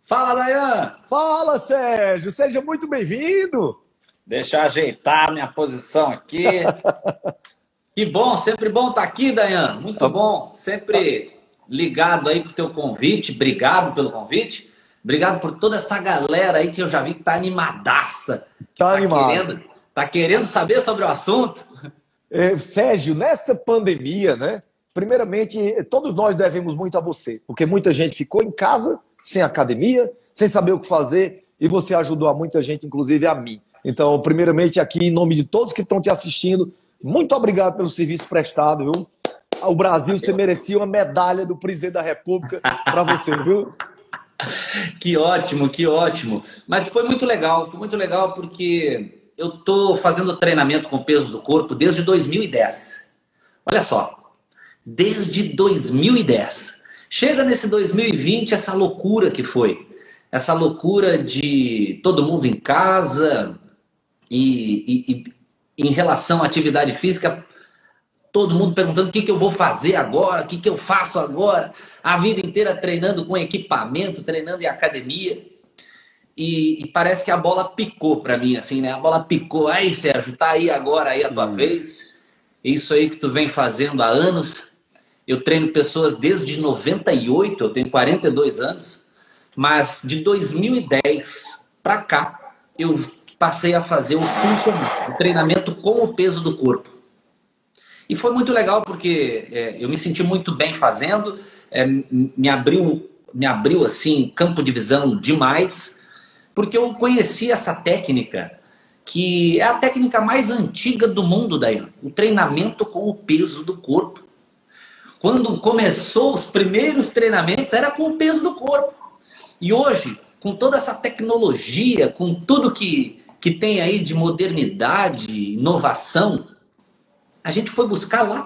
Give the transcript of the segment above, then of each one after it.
Fala, Dayan! Fala, Sérgio! Seja muito bem-vindo! Deixa eu ajeitar minha posição aqui. Que bom, sempre bom estar aqui, Dayan. Muito bom, sempre ligado aí pro teu convite. Obrigado pelo convite. Obrigado por toda essa galera aí que eu já vi que tá animadaça. Tá animado. Tá querendo saber sobre o assunto. Sérgio, nessa pandemia, né? Primeiramente, todos nós devemos muito a você, porque muita gente ficou em casa, sem academia, sem saber o que fazer, e você ajudou a muita gente, inclusive a mim. Então, primeiramente, aqui, em nome de todos que estão te assistindo, muito obrigado pelo serviço prestado, viu? O Brasil, você merecia uma medalha do presidente da República para você, viu? Que ótimo, que ótimo. Mas foi muito legal porque eu tô fazendo treinamento com peso do corpo desde 2010. Olha só, desde 2010. Chega nesse 2020 essa loucura que foi. Essa loucura de todo mundo em casa e em relação à atividade física, todo mundo perguntando o que eu vou fazer agora, o que eu faço agora. A vida inteira treinando com equipamento, treinando em academia. E parece que a bola picou para mim, assim, né? A bola picou. Aí, Sérgio, tá aí agora aí a tua vez. Isso aí que tu vem fazendo há anos. Eu treino pessoas desde 98, eu tenho 42 anos. Mas de 2010 para cá, eu passei a fazer o funcional, o treinamento com o peso do corpo. E foi muito legal porque eu me senti muito bem fazendo, me abriu assim, campo de visão demais, porque eu conheci essa técnica, que é a técnica mais antiga do mundo, Dayan, o treinamento com o peso do corpo. Quando começou os primeiros treinamentos, era com o peso do corpo. E hoje, com toda essa tecnologia, com tudo que tem aí de modernidade, inovação, a gente foi buscar lá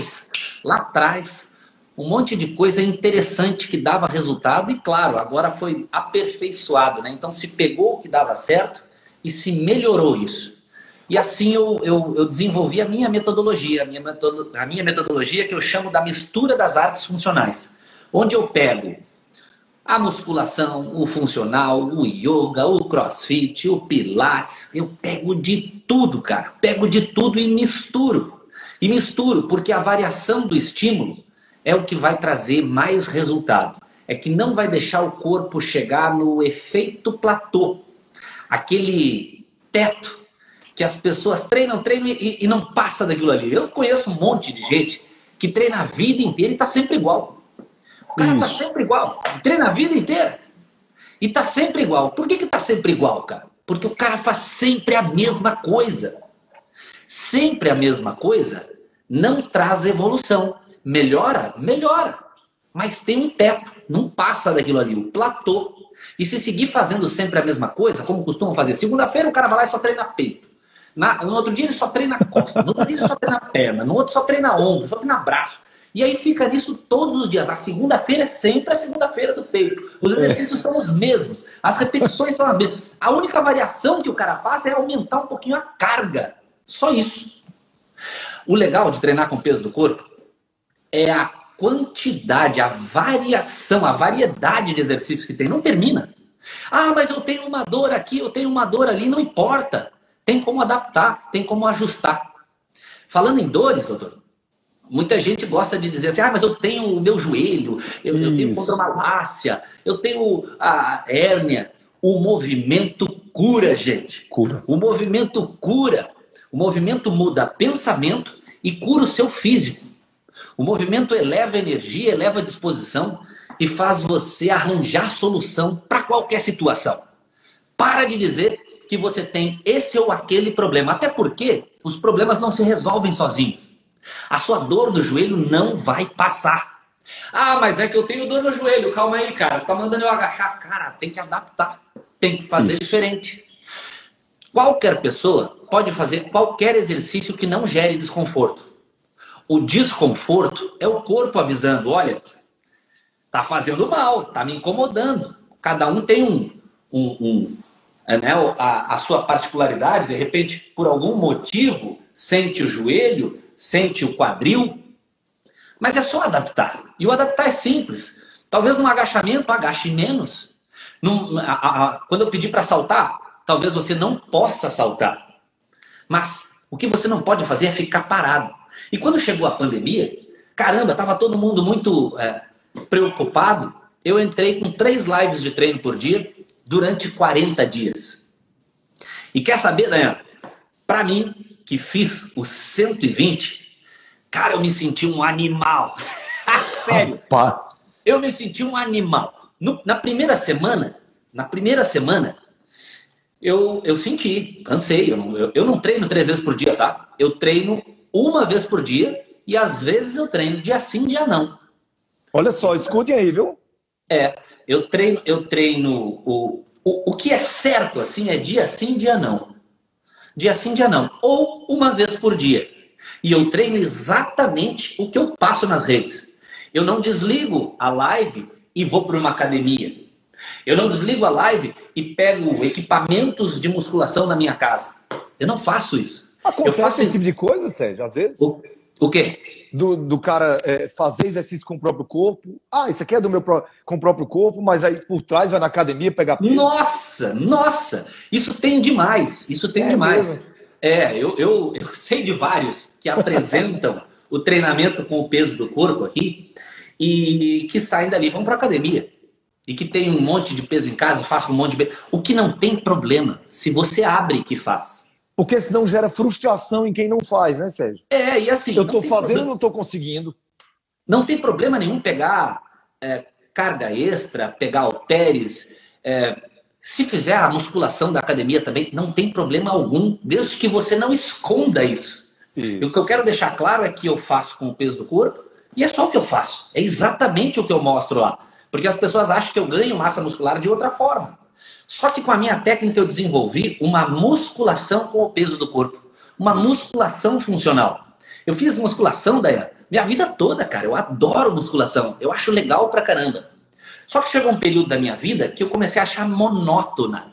atrás, um monte de coisa interessante que dava resultado e, claro, agora foi aperfeiçoado, né? Então se pegou o que dava certo e se melhorou isso. E assim eu desenvolvi a minha metodologia, a minha metodologia que eu chamo da mistura das artes funcionais, onde eu pego a musculação, o funcional, o yoga, o crossfit, o pilates, eu pego de tudo, cara, pego de tudo e misturo. E misturo porque a variação do estímulo é o que vai trazer mais resultado. É que não vai deixar o corpo chegar no efeito platô. Aquele teto que as pessoas treinam e não passa daquilo ali. Eu conheço um monte de gente que treina a vida inteira e está sempre igual. O cara está sempre igual. Treina a vida inteira e está sempre igual. Por que está sempre igual, cara? Porque o cara faz sempre a mesma coisa. Sempre a mesma coisa não traz evolução. Melhora? Melhora. Mas tem um teto, não passa daquilo ali, o platô. E se seguir fazendo sempre a mesma coisa, como costumam fazer, segunda-feira o cara vai lá e só treina peito. No outro dia ele só treina costa, no outro dia ele só treina perna, no outro só treina ombro, só treina braço. E aí fica nisso todos os dias. A segunda-feira é sempre a segunda-feira do peito. Os exercícios são os mesmos, as repetições são as mesmas. A única variação que o cara faz é aumentar um pouquinho a carga. Só isso. O legal de treinar com o peso do corpo é a quantidade, a variação, a variedade de exercícios que tem. Não termina. Ah, mas eu tenho uma dor aqui, eu tenho uma dor ali. Não importa. Tem como adaptar, tem como ajustar. Falando em dores, doutor, muita gente gosta de dizer assim, mas eu tenho o meu joelho, eu tenho condromalácia, eu tenho a hérnia. O movimento cura, gente. Cura. O movimento cura. O movimento muda pensamento e cura o seu físico. O movimento eleva a energia, eleva a disposição e faz você arranjar solução para qualquer situação. Para de dizer que você tem esse ou aquele problema. Até porque os problemas não se resolvem sozinhos. A sua dor no joelho não vai passar. Ah, mas é que eu tenho dor no joelho. Calma aí, cara. Tá mandando eu agachar. Cara, tem que adaptar. Tem que fazer diferente. Qualquer pessoa pode fazer qualquer exercício que não gere desconforto. O desconforto é o corpo avisando, olha, tá fazendo mal, tá me incomodando. Cada um tem a sua particularidade, de repente, por algum motivo, sente o joelho, sente o quadril, mas é só adaptar. E o adaptar é simples. Talvez no agachamento agache menos. Quando eu pedi para saltar, talvez você não possa saltar. Mas o que você não pode fazer é ficar parado. E quando chegou a pandemia, caramba, estava todo mundo muito preocupado. Eu entrei com 3 lives de treino por dia durante 40 dias. E quer saber, Dayana? Para mim, que fiz os 120, cara, eu me senti um animal. Sério. Eu me senti um animal. Na primeira semana, eu senti, cansei. Eu não treino 3 vezes por dia, tá? Eu treino 1 vez por dia e às vezes eu treino dia sim, dia não. Olha só, escutem aí, viu? Eu treino o que é certo, assim, é dia sim, dia não. Dia sim, dia não. Ou 1 vez por dia. E eu treino exatamente o que eu passo nas redes. Eu não desligo a live e vou para uma academia. Eu não desligo a live e pego equipamentos de musculação na minha casa. Eu não faço isso. Acontece esse tipo de coisa, Sérgio, às vezes? O quê? Do cara fazer exercício com o próprio corpo. Ah, isso aqui é com o próprio corpo, mas aí por trás vai na academia pegar peso. Nossa! Isso tem demais. Isso tem demais. Eu sei de vários que apresentam o treinamento com o peso do corpo aqui e que saem dali, vão para academia. E que tem um monte de peso em casa, faz um monte de peso. O que não tem problema, se você abre que faz. Porque senão gera frustração em quem não faz, né, Sérgio? E assim... Eu estou fazendo e não estou conseguindo. Não tem problema nenhum pegar carga extra, pegar halteres. Se fizer a musculação da academia também, não tem problema algum, desde que você não esconda isso. E o que eu quero deixar claro é que eu faço com o peso do corpo e é só o que eu faço. É exatamente o que eu mostro lá. Porque as pessoas acham que eu ganho massa muscular de outra forma. Só que com a minha técnica eu desenvolvi uma musculação com o peso do corpo. Uma musculação funcional. Eu fiz musculação, Dayana, minha vida toda, cara. Eu adoro musculação. Eu acho legal pra caramba. Só que chegou um período da minha vida que eu comecei a achar monótona.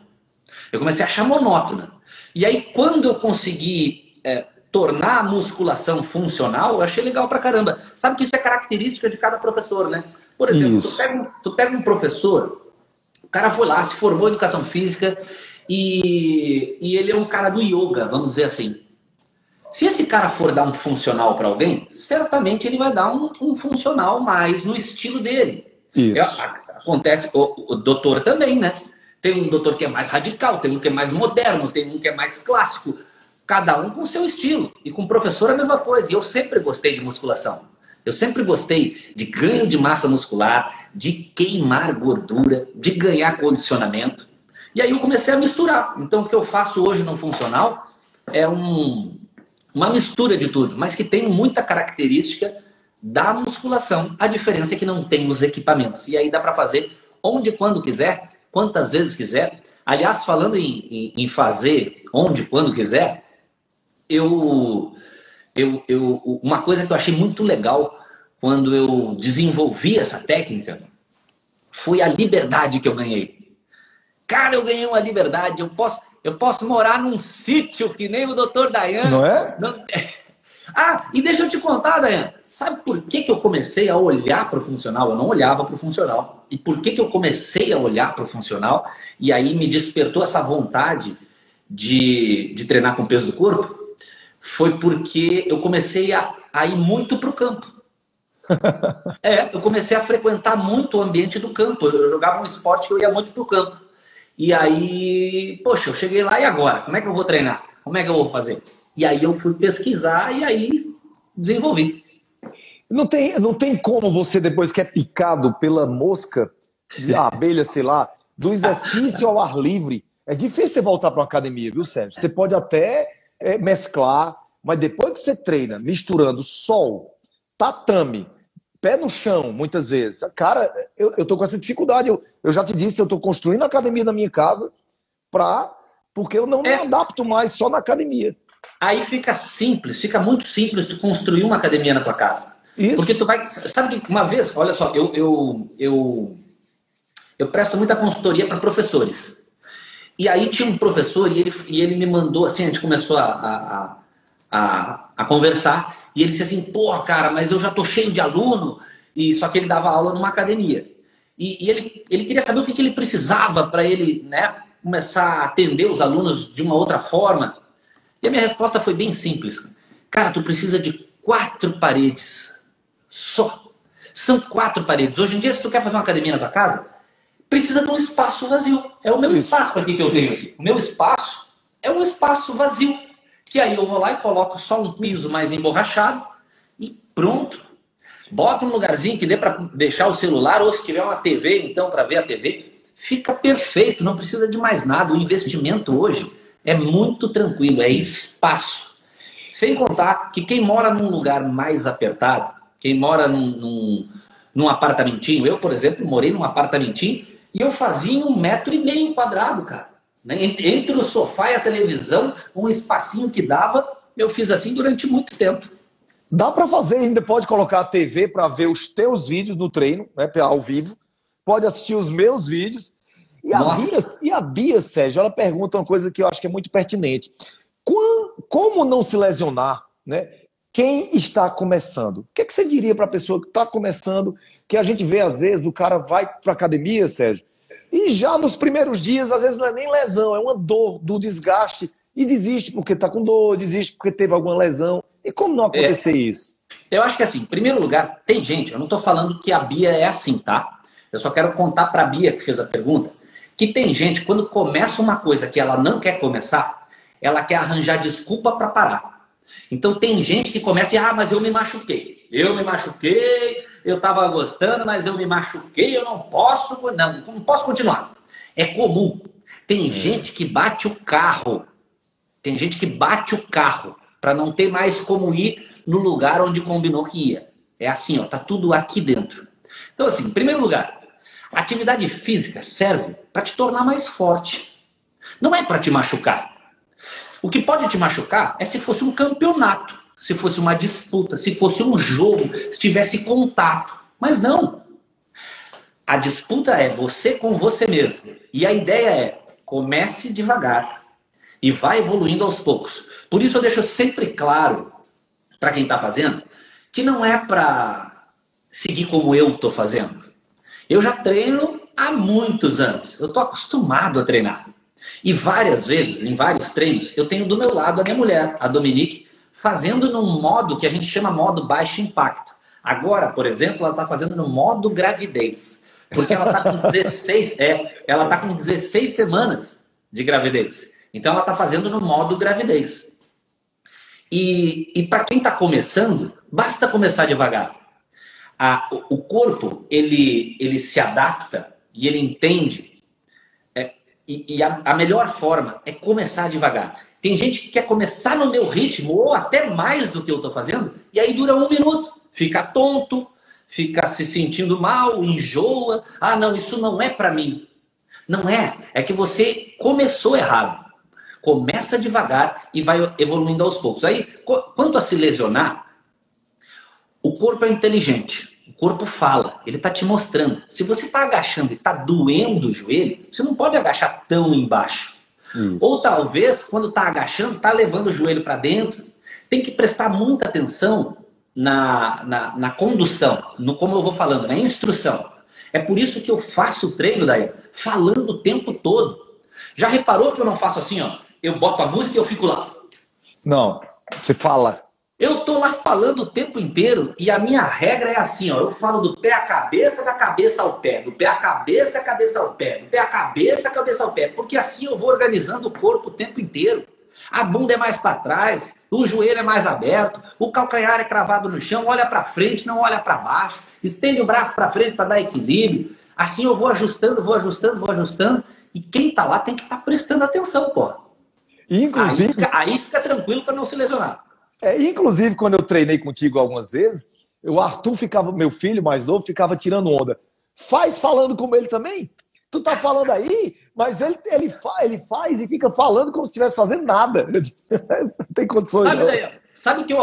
E aí, quando eu consegui tornar a musculação funcional, eu achei legal pra caramba. Sabe que isso é característica de cada professor, né? Por exemplo, tu pega um professor, o cara foi lá, se formou em educação física e ele é um cara do yoga, vamos dizer assim. Se esse cara for dar um funcional para alguém, certamente ele vai dar um funcional mais no estilo dele. Acontece, o doutor também, né? Tem um doutor que é mais radical, tem um que é mais moderno, tem um que é mais clássico. Cada um com o seu estilo. E com o professor a mesma coisa. E eu sempre gostei de musculação. Eu sempre gostei de ganho de massa muscular, de queimar gordura, de ganhar condicionamento. E aí eu comecei a misturar. Então o que eu faço hoje no funcional é uma mistura de tudo, mas que tem muita característica da musculação. A diferença é que não tem os equipamentos. E aí dá para fazer onde e quando quiser, quantas vezes quiser. Aliás, falando em fazer onde e quando quiser, uma coisa que eu achei muito legal quando eu desenvolvi essa técnica foi a liberdade que eu ganhei. Cara, eu ganhei uma liberdade. Eu posso morar num sítio que nem o Dr. Dayan. Não é? E deixa eu te contar, Dayan. Sabe por que eu comecei a olhar para o funcional? Eu não olhava para o funcional. E por que eu comecei a olhar para o funcional? E aí me despertou essa vontade de treinar com o peso do corpo? Foi porque eu comecei a ir muito para o campo. Eu comecei a frequentar muito o ambiente do campo. Eu jogava um esporte que eu ia muito para o campo. E aí, poxa, eu cheguei lá e agora? Como é que eu vou treinar? Como é que eu vou fazer? E aí eu fui pesquisar e aí desenvolvi. Não tem como você, depois que é picado pela mosca, a abelha, sei lá, do exercício ao ar livre, é difícil você voltar para uma academia, viu, Sérgio? Você pode até mesclar, mas depois que você treina, misturando sol, tatame, pé no chão, muitas vezes. Cara, eu tô com essa dificuldade. Eu já te disse, eu tô construindo a academia na minha casa porque eu não me adapto mais só na academia. Aí fica muito simples tu construir uma academia na tua casa. Isso. Porque tu vai... Sabe que uma vez, olha só, eu presto muita consultoria para professores. E aí tinha um professor e ele me mandou assim, a gente começou a conversar, e ele disse assim, pô, cara, mas eu já tô cheio de aluno, e só que ele dava aula numa academia. e ele queria saber o que ele precisava para ele, né, começar a atender os alunos de uma outra forma. E a minha resposta foi bem simples. Cara, tu precisa de 4 paredes só. São 4 paredes. Hoje em dia, se tu quer fazer uma academia na tua casa, precisa de um espaço vazio. É o meu espaço aqui que eu tenho aqui. O meu espaço é um espaço vazio. Que aí eu vou lá e coloco só um piso mais emborrachado e pronto. Bota um lugarzinho que dê para deixar o celular, ou se tiver uma TV, então, para ver a TV. Fica perfeito, não precisa de mais nada. O investimento hoje é muito tranquilo, é espaço. Sem contar que quem mora num lugar mais apertado, quem mora num apartamentinho, eu, por exemplo, morei num apartamentinho e eu fazia 1,5 m quadrado, cara. Entre o sofá e a televisão, um espacinho que dava, eu fiz assim durante muito tempo. Dá para fazer, ainda pode colocar a TV para ver os teus vídeos no treino, né, ao vivo. Pode assistir os meus vídeos. E a Bia, Sérgio, ela pergunta uma coisa que eu acho que é muito pertinente. Como não se lesionar, né? Quem está começando? O que é que você diria para a pessoa que está começando, que a gente vê, às vezes, o cara vai para a academia, Sérgio, e já nos primeiros dias, às vezes não é nem lesão, é uma dor do desgaste, e desiste porque está com dor, desiste porque teve alguma lesão. E como não acontecer isso? Eu acho que assim, em primeiro lugar, tem gente, eu não estou falando que a Bia é assim, tá? Eu só quero contar para a Bia, que fez a pergunta, que tem gente, quando começa uma coisa que ela não quer começar, ela quer arranjar desculpa para parar. Então tem gente que começa e, mas eu me machuquei. Eu estava gostando, mas eu me machuquei, eu não posso continuar. É comum. Tem gente que bate o carro. Para não ter mais como ir no lugar onde combinou que ia. É assim, ó, tá tudo aqui dentro. Então assim, em primeiro lugar, a atividade física serve para te tornar mais forte. Não é para te machucar. O que pode te machucar é se fosse um campeonato, se fosse uma disputa, se fosse um jogo, se tivesse contato. Mas não. A disputa é você com você mesmo. E a ideia é, comece devagar e vai evoluindo aos poucos. Por isso eu deixo sempre claro para quem está fazendo que não é para seguir como eu estou fazendo. Eu já treino há muitos anos. Eu estou acostumado a treinar. E várias vezes, em vários treinos, eu tenho do meu lado a minha mulher, a Dominique, fazendo num modo que a gente chama modo baixo impacto. Agora, por exemplo, ela está fazendo no modo gravidez. Porque ela está com 16 semanas de gravidez. Então ela está fazendo no modo gravidez. E para quem está começando, basta começar devagar. O corpo, ele se adapta e ele entende. E a melhor forma é começar devagar. Tem gente que quer começar no meu ritmo, ou até mais do que eu estou fazendo, e aí dura 1 minuto. Fica tonto, fica se sentindo mal, enjoa. Não, isso não é para mim. Não é. É que você começou errado. Começa devagar e vai evoluindo aos poucos. Aí, quanto a se lesionar, o corpo é inteligente. O corpo fala, ele está te mostrando. Se você está agachando e está doendo o joelho, você não pode agachar tão embaixo. Isso. Ou talvez, quando está agachando, está levando o joelho para dentro. Tem que prestar muita atenção na condução, no como eu vou falando, na instrução. É por isso que eu faço o treino daí, falando o tempo todo. Já reparou que eu não faço assim, ó? Eu boto a música e eu fico lá. Não, você fala. Eu tô lá falando o tempo inteiro e a minha regra é assim, ó. Eu falo do pé à cabeça, da cabeça ao pé. Do pé à cabeça, cabeça ao pé. Do pé à cabeça, cabeça ao pé. Porque assim eu vou organizando o corpo o tempo inteiro. A bunda é mais para trás, o joelho é mais aberto, o calcanhar é cravado no chão, olha para frente, não olha para baixo. Estende o braço para frente para dar equilíbrio. Assim eu vou ajustando, vou ajustando. E quem tá lá tem que estar prestando atenção, pô. Inclusive... Aí fica tranquilo para não se lesionar. Inclusive, quando eu treinei contigo algumas vezes, o Arthur ficava, meu filho mais novo, ficava tirando onda. Faz falando como ele também? Tu tá falando aí, mas ele faz e fica falando como se estivesse fazendo nada. Não tem condições. Sabe que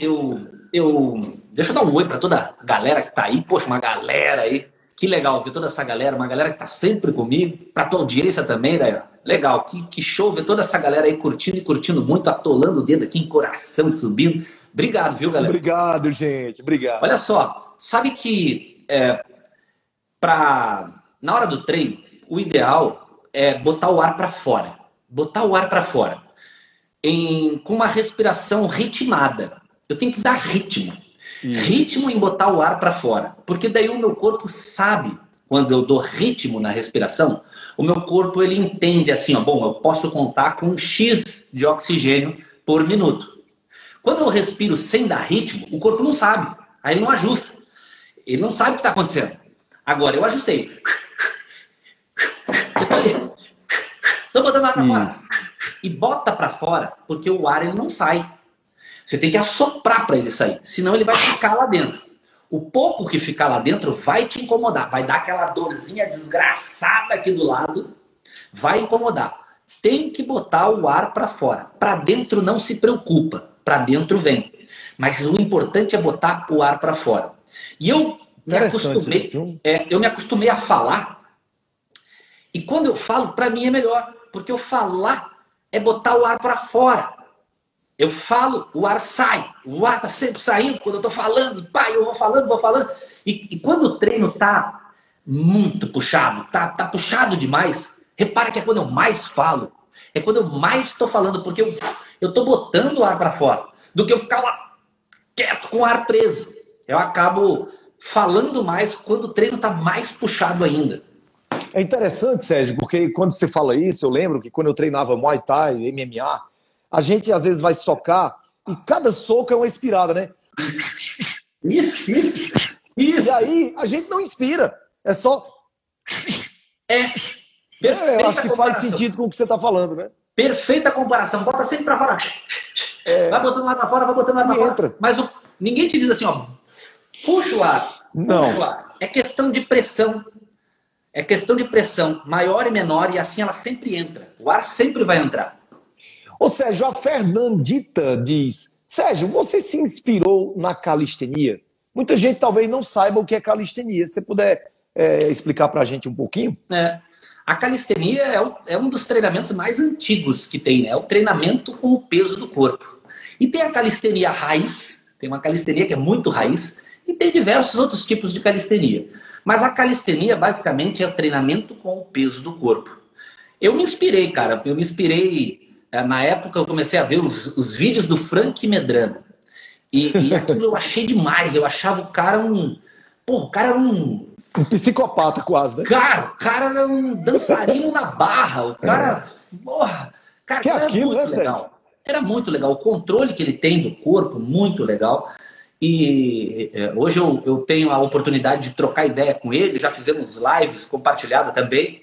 deixa eu dar um oi para toda a galera que tá aí. Poxa, uma galera aí. Que legal ver toda essa galera, uma galera que tá sempre comigo. Pra tua audiência também, Daí. Legal, que show ver toda essa galera aí curtindo muito, atolando o dedo aqui em coração e subindo. Obrigado, viu, galera? Obrigado, gente. Obrigado. Olha só, sabe que Na hora do treino, o ideal é botar o ar para fora. Botar o ar para fora. Com uma respiração ritmada. Eu tenho que dar ritmo. Isso. Ritmo em botar o ar para fora. Porque daí o meu corpo sabe, quando eu dou ritmo na respiração, o meu corpo ele entende assim, ó, bom, eu posso contar com um X de oxigênio por minuto. Quando eu respiro sem dar ritmo, o corpo não sabe. Aí ele não ajusta. Ele não sabe o que está acontecendo. Agora, eu ajustei. Estou botando o ar para fora. E bota para fora, porque o ar ele não sai. Você tem que assoprar para ele sair. Senão ele vai ficar lá dentro. O pouco que ficar lá dentro vai te incomodar. Vai dar aquela dorzinha desgraçada aqui do lado. Vai incomodar. Tem que botar o ar para fora. Para dentro não se preocupa. Para dentro vem. Mas o importante é botar o ar para fora. E eu me acostumei a falar. E quando eu falo, para mim é melhor. Porque eu falar é botar o ar para fora. Eu falo, o ar sai. O ar tá sempre saindo quando eu tô falando. Pai, eu vou falando. E quando o treino tá muito puxado, tá puxado demais, repara que é quando eu mais falo. É quando eu mais tô falando, porque eu tô botando o ar para fora. Do que eu ficar lá quieto com o ar preso. Eu acabo falando mais quando o treino tá mais puxado ainda. É interessante, Sérgio, porque quando você fala isso, eu lembro que quando eu treinava Muay Thai, MMA, a gente às vezes vai socar e cada soco é uma expirada, né? Isso. E aí a gente não inspira. É só... eu acho que faz sentido com o que você está falando, né? Perfeita comparação. Bota sempre para fora. Vai botando lá para fora, vai botando lá para fora. Entra. Mas ninguém te diz assim, ó, puxa o ar. Não. Puxa o ar. É questão de pressão. É questão de pressão, maior e menor, e assim ela sempre entra. O ar sempre vai entrar. Ô Sérgio, a Fernandita diz, Sérgio, você se inspirou na calistenia? Muita gente talvez não saiba o que é calistenia. Se você puder explicar pra gente um pouquinho? A calistenia é um dos treinamentos mais antigos que tem, né? É o treinamento com o peso do corpo. E tem a calistenia raiz, tem uma calistenia que é muito raiz, e tem diversos outros tipos de calistenia. Mas a calistenia, basicamente, é o treinamento com o peso do corpo. Eu me inspirei, cara. Na época, eu comecei a ver os vídeos do Frank Medrano. E aquilo eu achei demais. Eu achava o cara o cara era um psicopata quase, né? Cara, o cara era um dançarino na barra. O cara... cara, que é aquilo, né, legal. Sérgio? Era muito legal. O controle que ele tem do corpo, muito legal. E hoje eu tenho a oportunidade de trocar ideia com ele, já fizemos lives compartilhadas também,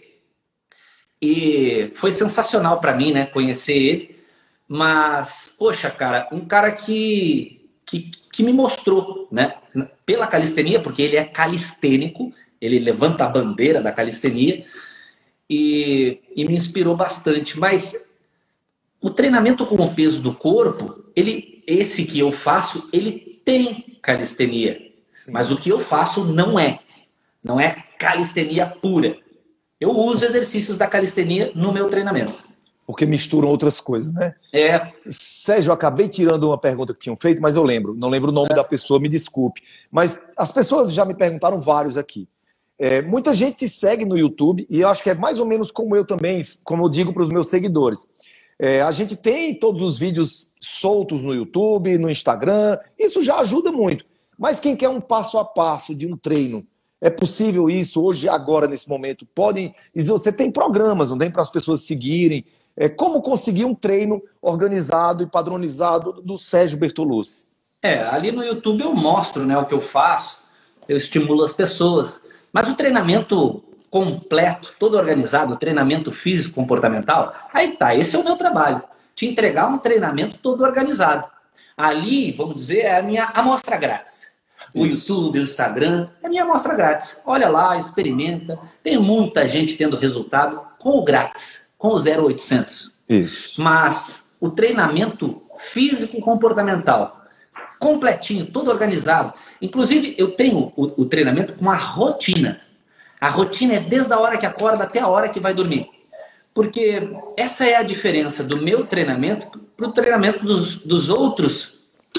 e foi sensacional para mim, né, conhecer ele. Mas, poxa, cara, um cara que me mostrou, né, pela calistenia, porque ele é calistênico, ele levanta a bandeira da calistenia, e me inspirou bastante. Mas o treinamento com o peso do corpo, esse que eu faço, ele tem calistenia. Sim. Mas o que eu faço não é calistenia pura. Eu uso exercícios da calistenia no meu treinamento. Porque misturam outras coisas, né? Sérgio, eu acabei tirando uma pergunta que tinham feito, mas não lembro o nome da pessoa, me desculpe. Mas as pessoas já me perguntaram vários aqui. Muita gente te segue no YouTube, e eu acho que é mais ou menos como eu também, como eu digo para os meus seguidores. A gente tem todos os vídeos soltos no YouTube, no Instagram, isso já ajuda muito. Mas quem quer um passo a passo de um treino, é possível isso hoje, agora, nesse momento? Você tem programas, não tem, para as pessoas seguirem? Como conseguir um treino organizado e padronizado do Sérgio Bertolucci? Ali no YouTube eu mostro, né, o que eu faço, eu estimulo as pessoas. Mas o treinamento completo, todo organizado, treinamento físico comportamental, aí tá, esse é o meu trabalho, te entregar um treinamento todo organizado. Ali, vamos dizer, é a minha amostra grátis. O YouTube, o Instagram, é a minha amostra grátis. Olha lá, experimenta. Tem muita gente tendo resultado com o grátis, com o 0800. Isso. Mas o treinamento físico comportamental, completinho, todo organizado. Inclusive, eu tenho o treinamento com a rotina. A rotina é desde a hora que acorda até a hora que vai dormir. Porque essa é a diferença do meu treinamento para o treinamento dos outros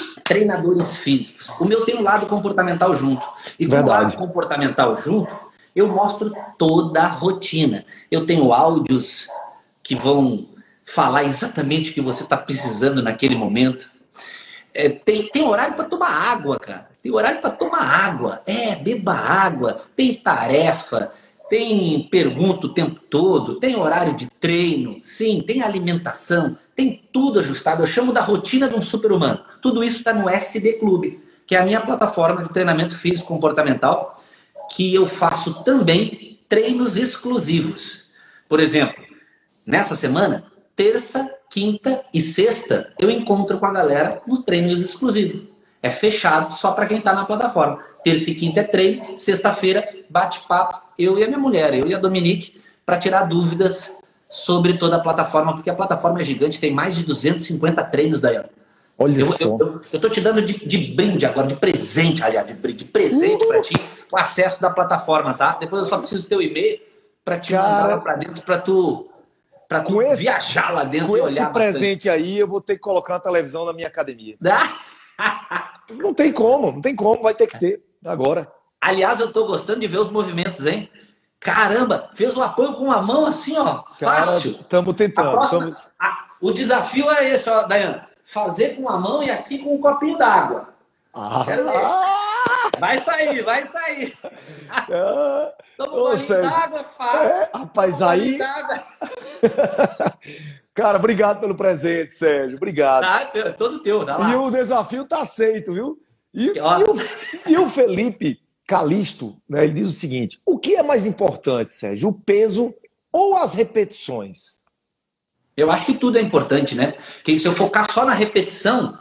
treinadores físicos. O meu tem um lado comportamental junto. E com o lado comportamental junto, eu mostro toda a rotina. Eu tenho áudios que vão falar exatamente o que você está precisando naquele momento. Tem horário para tomar água, cara. Tem horário para tomar água. Beba água. Tem tarefa. Tem pergunta o tempo todo. Tem horário de treino. Sim, tem alimentação. Tem tudo ajustado. Eu chamo da rotina de um super-humano. Tudo isso está no SB Clube, que é a minha plataforma de treinamento físico comportamental, que eu faço também treinos exclusivos. Por exemplo, nessa semana, terça, quinta e sexta, eu encontro com a galera nos treinos exclusivos. É fechado só para quem está na plataforma. Terça e quinta é treino, sexta-feira, bate-papo, eu e a minha mulher, eu e a Dominique, para tirar dúvidas sobre toda a plataforma, porque a plataforma é gigante, tem mais de 250 treinos, Daiane. Olha só. Eu tô te dando de brinde agora, de presente, aliás, de presente para ti, o acesso da plataforma, tá? Depois eu só preciso do teu e-mail para te mandar lá para dentro, para tu viajar lá dentro e olhar. Com esse presente aí, eu vou ter que colocar uma televisão na minha academia. Não tem como, vai ter que ter agora. Aliás, eu tô gostando de ver os movimentos, hein? Caramba, fez o apoio com uma mão assim, ó, fácil. Estamos tentando. O desafio é esse, ó, Daiane. Fazer com a mão e aqui com um copinho d'água. Quero ver. Vai sair. Toma um bolinho d'água, fácil. Rapaz, aí... Cara, obrigado pelo presente, Sérgio. Obrigado. Tá, todo teu, dá lá. E o desafio tá aceito, viu? E o Felipe Calisto, né, ele diz o seguinte: o que é mais importante, Sérgio? O peso ou as repetições? Eu acho que tudo é importante, né? Porque se eu focar só na repetição,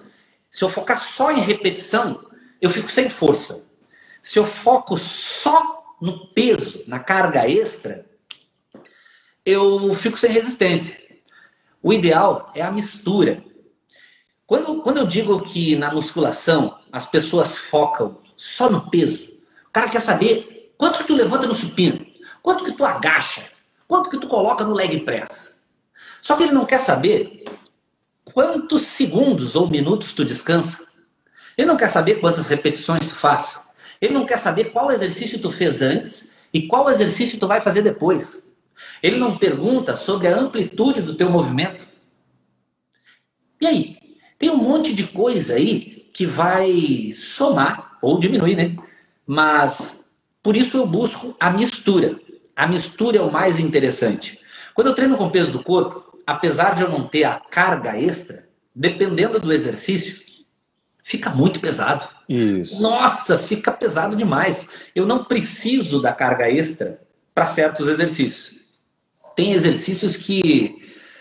eu fico sem força. Se eu foco só no peso, na carga extra, eu fico sem resistência. O ideal é a mistura. Quando eu digo que na musculação as pessoas focam só no peso, o cara quer saber quanto que tu levanta no supino, quanto que tu agacha, quanto que tu coloca no leg press. Só que ele não quer saber quantos segundos ou minutos tu descansa. Ele não quer saber quantas repetições tu faz. Ele não quer saber qual exercício tu fez antes e qual exercício tu vai fazer depois. Ele não pergunta sobre a amplitude do teu movimento. E aí? Tem um monte de coisa aí que vai somar ou diminuir, né? Mas por isso eu busco a mistura. A mistura é o mais interessante. Quando eu treino com peso do corpo, apesar de eu não ter a carga extra, dependendo do exercício, fica muito pesado. Isso. Nossa, fica pesado demais. Eu não preciso da carga extra para certos exercícios. Tem exercícios que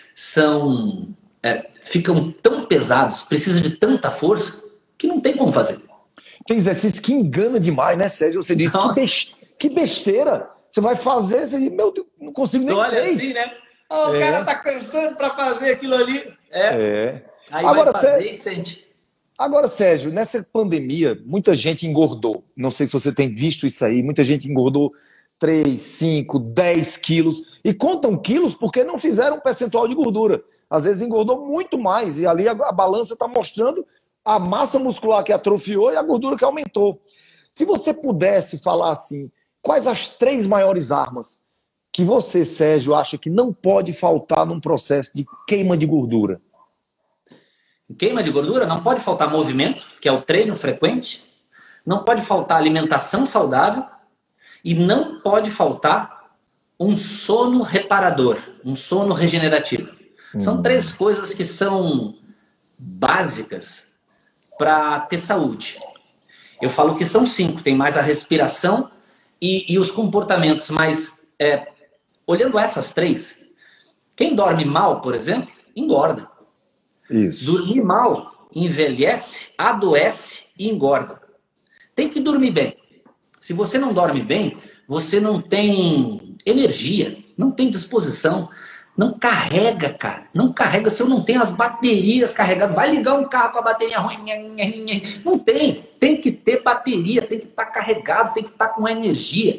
ficam tão pesados, precisa de tanta força, que não tem como fazer. Tem exercício que engana demais, né, Sérgio? Você disse, que besteira. Você vai fazer, você diz, meu Deus, não consigo nem olha três. Assim, né? O cara tá cansando para fazer aquilo ali. Aí agora, vai fazer e sente. Agora, Sérgio, nessa pandemia, muita gente engordou. Não sei se você tem visto isso aí. Muita gente engordou 3, 5, 10 quilos. E contam quilos porque não fizeram um percentual de gordura. Às vezes engordou muito mais. E ali a balança está mostrando a massa muscular que atrofiou e a gordura que aumentou. Se você pudesse falar assim, quais as 3 maiores armas que você, Sérgio, acha que não pode faltar num processo de queima de gordura? Queima de gordura não pode faltar movimento, que é o treino frequente. Não pode faltar alimentação saudável. E não pode faltar um sono reparador, um sono regenerativo. São 3 coisas que são básicas para ter saúde. Eu falo que são 5, tem mais a respiração e os comportamentos, mas olhando essas 3, quem dorme mal, por exemplo, engorda. Isso. Dormir mal envelhece, adoece e engorda. Tem que dormir bem. Se você não dorme bem, você não tem energia, não tem disposição, não carrega, cara. Não carrega se eu não tenho as baterias carregadas. Vai ligar um carro com a bateria ruim. Não tem. Tem que ter bateria, tem que estar carregado, tem que estar com energia.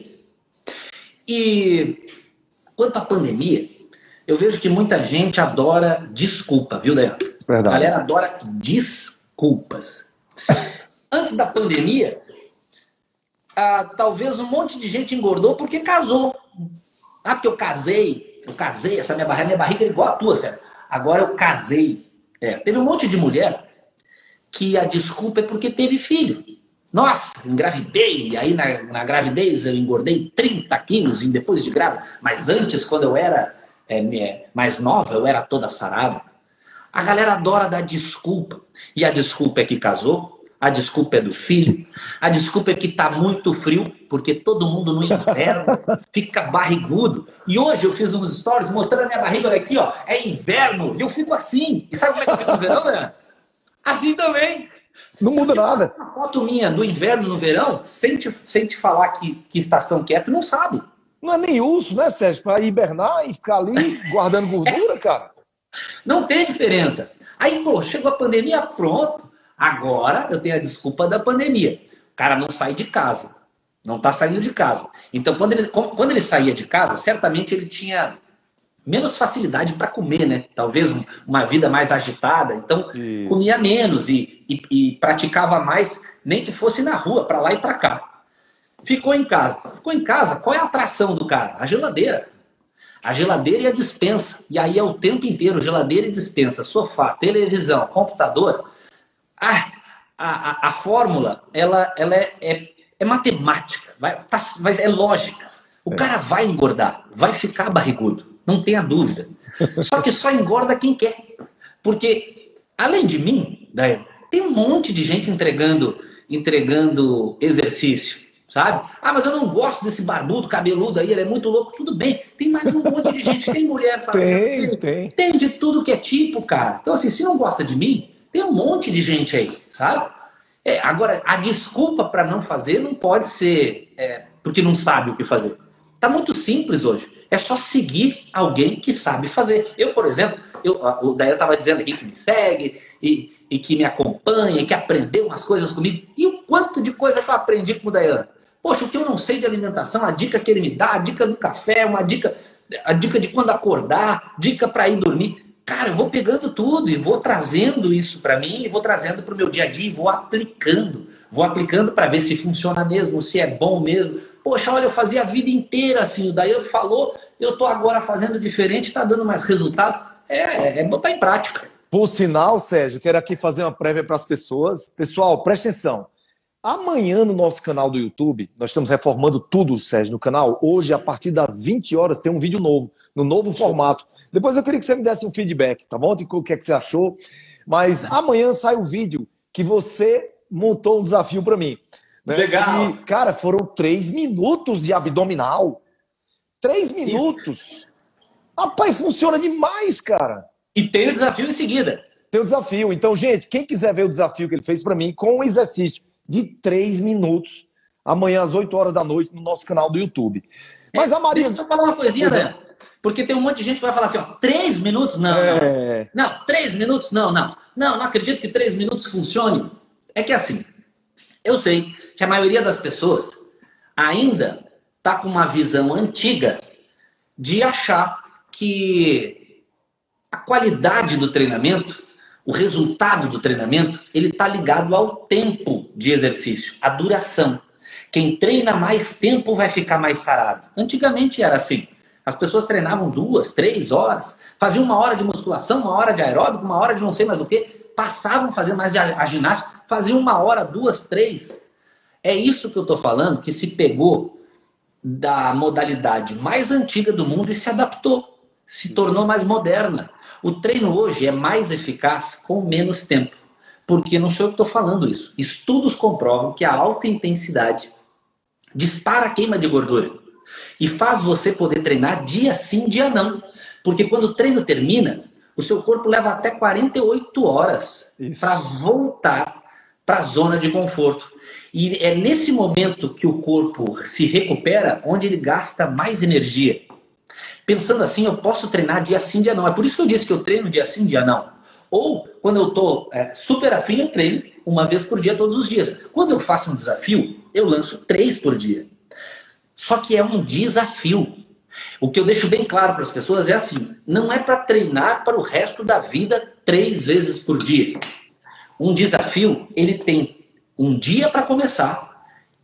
E quanto à pandemia, eu vejo que muita gente adora desculpa, viu, Daniel? Verdade. A galera adora desculpas. Antes da pandemia, talvez um monte de gente engordou porque casou. Ah, porque eu casei, essa minha barriga é igual a tua, sério. Agora eu casei. Teve um monte de mulher que a desculpa é porque teve filho. Nossa, engravidei, aí na gravidez eu engordei 30 quilos depois de grávida. Mas antes, quando eu era mais nova, eu era toda sarada. A galera adora dar desculpa. E a desculpa é que casou, a desculpa é do filho, a desculpa é que tá muito frio, porque todo mundo no inverno fica barrigudo. E hoje eu fiz uns stories mostrando a minha barriga, olha aqui, ó, é inverno, e eu fico assim. E sabe como é que eu fico no verão, né? Assim também. Não muda nada. Uma foto minha do inverno no verão, sem te falar que estação que é, tu não sabe. Não é nem urso, né, Sérgio? Para hibernar e ficar ali guardando gordura, cara. Não tem diferença. Aí, pô, chegou a pandemia, pronto. Agora eu tenho a desculpa da pandemia. O cara não sai de casa. Não tá saindo de casa. Então, quando ele saía de casa, certamente ele tinha menos facilidade para comer, né? Talvez uma vida mais agitada. Então, isso. Comia menos e praticava mais, nem que fosse na rua, para lá e para cá. Ficou em casa. Ficou em casa, qual é a atração do cara? A geladeira. A geladeira e a despensa. E aí é o tempo inteiro, geladeira e despensa, sofá, televisão, computador. A fórmula, ela é matemática, mas é lógica. O cara vai engordar, vai ficar barrigudo, não tenha dúvida. Só que só engorda quem quer. Porque, além de mim, tem um monte de gente entregando exercício, sabe? Ah, mas eu não gosto desse barbudo, cabeludo aí, ele é muito louco. Tudo bem, tem mais um monte de gente, tem mulher fazendo. Tem de tudo que é tipo, cara. Então, assim, se não gosta de mim, tem um monte de gente aí, sabe? Agora, a desculpa para não fazer não pode ser porque não sabe o que fazer. Tá muito simples hoje. É só seguir alguém que sabe fazer. Eu, por exemplo, o Dayan estava dizendo aqui que me segue e que me acompanha, que aprendeu umas coisas comigo. E o quanto de coisa que eu aprendi com o Dayan? Poxa, o que eu não sei de alimentação, a dica que ele me dá, a dica do café, a dica de quando acordar, dica para ir dormir. Cara, eu vou pegando tudo e vou trazendo isso para mim e vou trazendo para o meu dia a dia e vou aplicando para ver se funciona mesmo, se é bom mesmo. Poxa, olha, eu fazia a vida inteira assim, o Dayan falou, eu estou agora fazendo diferente, está dando mais resultado. É botar em prática. Por sinal, Sérgio, quero aqui fazer uma prévia para as pessoas. Pessoal, presta atenção. Amanhã no nosso canal do YouTube, nós estamos reformando tudo, Sérgio, no canal. Hoje, a partir das 20 horas, tem um vídeo novo, no novo formato. Depois eu queria que você me desse um feedback, tá bom? O que é que você achou? Mas amanhã sai o vídeo que você montou um desafio para mim. Né? Legal. E, cara, foram 3 minutos de abdominal. 3 minutos. Rapaz, funciona demais, cara. E tem o desafio em seguida. Tem o desafio. Então, gente, quem quiser ver o desafio que ele fez para mim, com um exercício de 3 minutos, amanhã às 8 horas da noite, no nosso canal do YouTube. Mas a Maria... Deixa eu falar uma coisinha, né? Porque tem um monte de gente que vai falar assim, ó, 3 minutos? Não, não, 3 minutos? Não, não acredito que 3 minutos funcione. É que assim, eu sei que a maioria das pessoas ainda tá com uma visão antiga de achar que a qualidade do treinamento, o resultado do treinamento, ele tá ligado ao tempo de exercício, à duração. Quem treina mais tempo vai ficar mais sarado. Antigamente era assim. As pessoas treinavam 2, 3 horas, faziam 1 hora de musculação, 1 hora de aeróbico, 1 hora de não sei mais o que, passavam fazendo mais a ginástica, faziam 1 hora, 2, 3. É isso que eu estou falando, que se pegou da modalidade mais antiga do mundo e se adaptou, se tornou mais moderna. O treino hoje é mais eficaz com menos tempo, porque não sou eu que estou falando isso. Estudos comprovam que a alta intensidade dispara a queima de gordura. E faz você poder treinar dia sim, dia não. Porque quando o treino termina, o seu corpo leva até 48 horas para voltar para a zona de conforto. E é nesse momento que o corpo se recupera, onde ele gasta mais energia. Pensando assim, eu posso treinar dia sim, dia não. É por isso que eu disse que eu treino dia sim, dia não. Ou, quando eu estou super afim, eu treino 1 vez por dia, todos os dias. Quando eu faço um desafio, eu lanço 3 por dia. Só que é um desafio. O que eu deixo bem claro para as pessoas é assim, não é para treinar para o resto da vida 3 vezes por dia. Um desafio, ele tem um dia para começar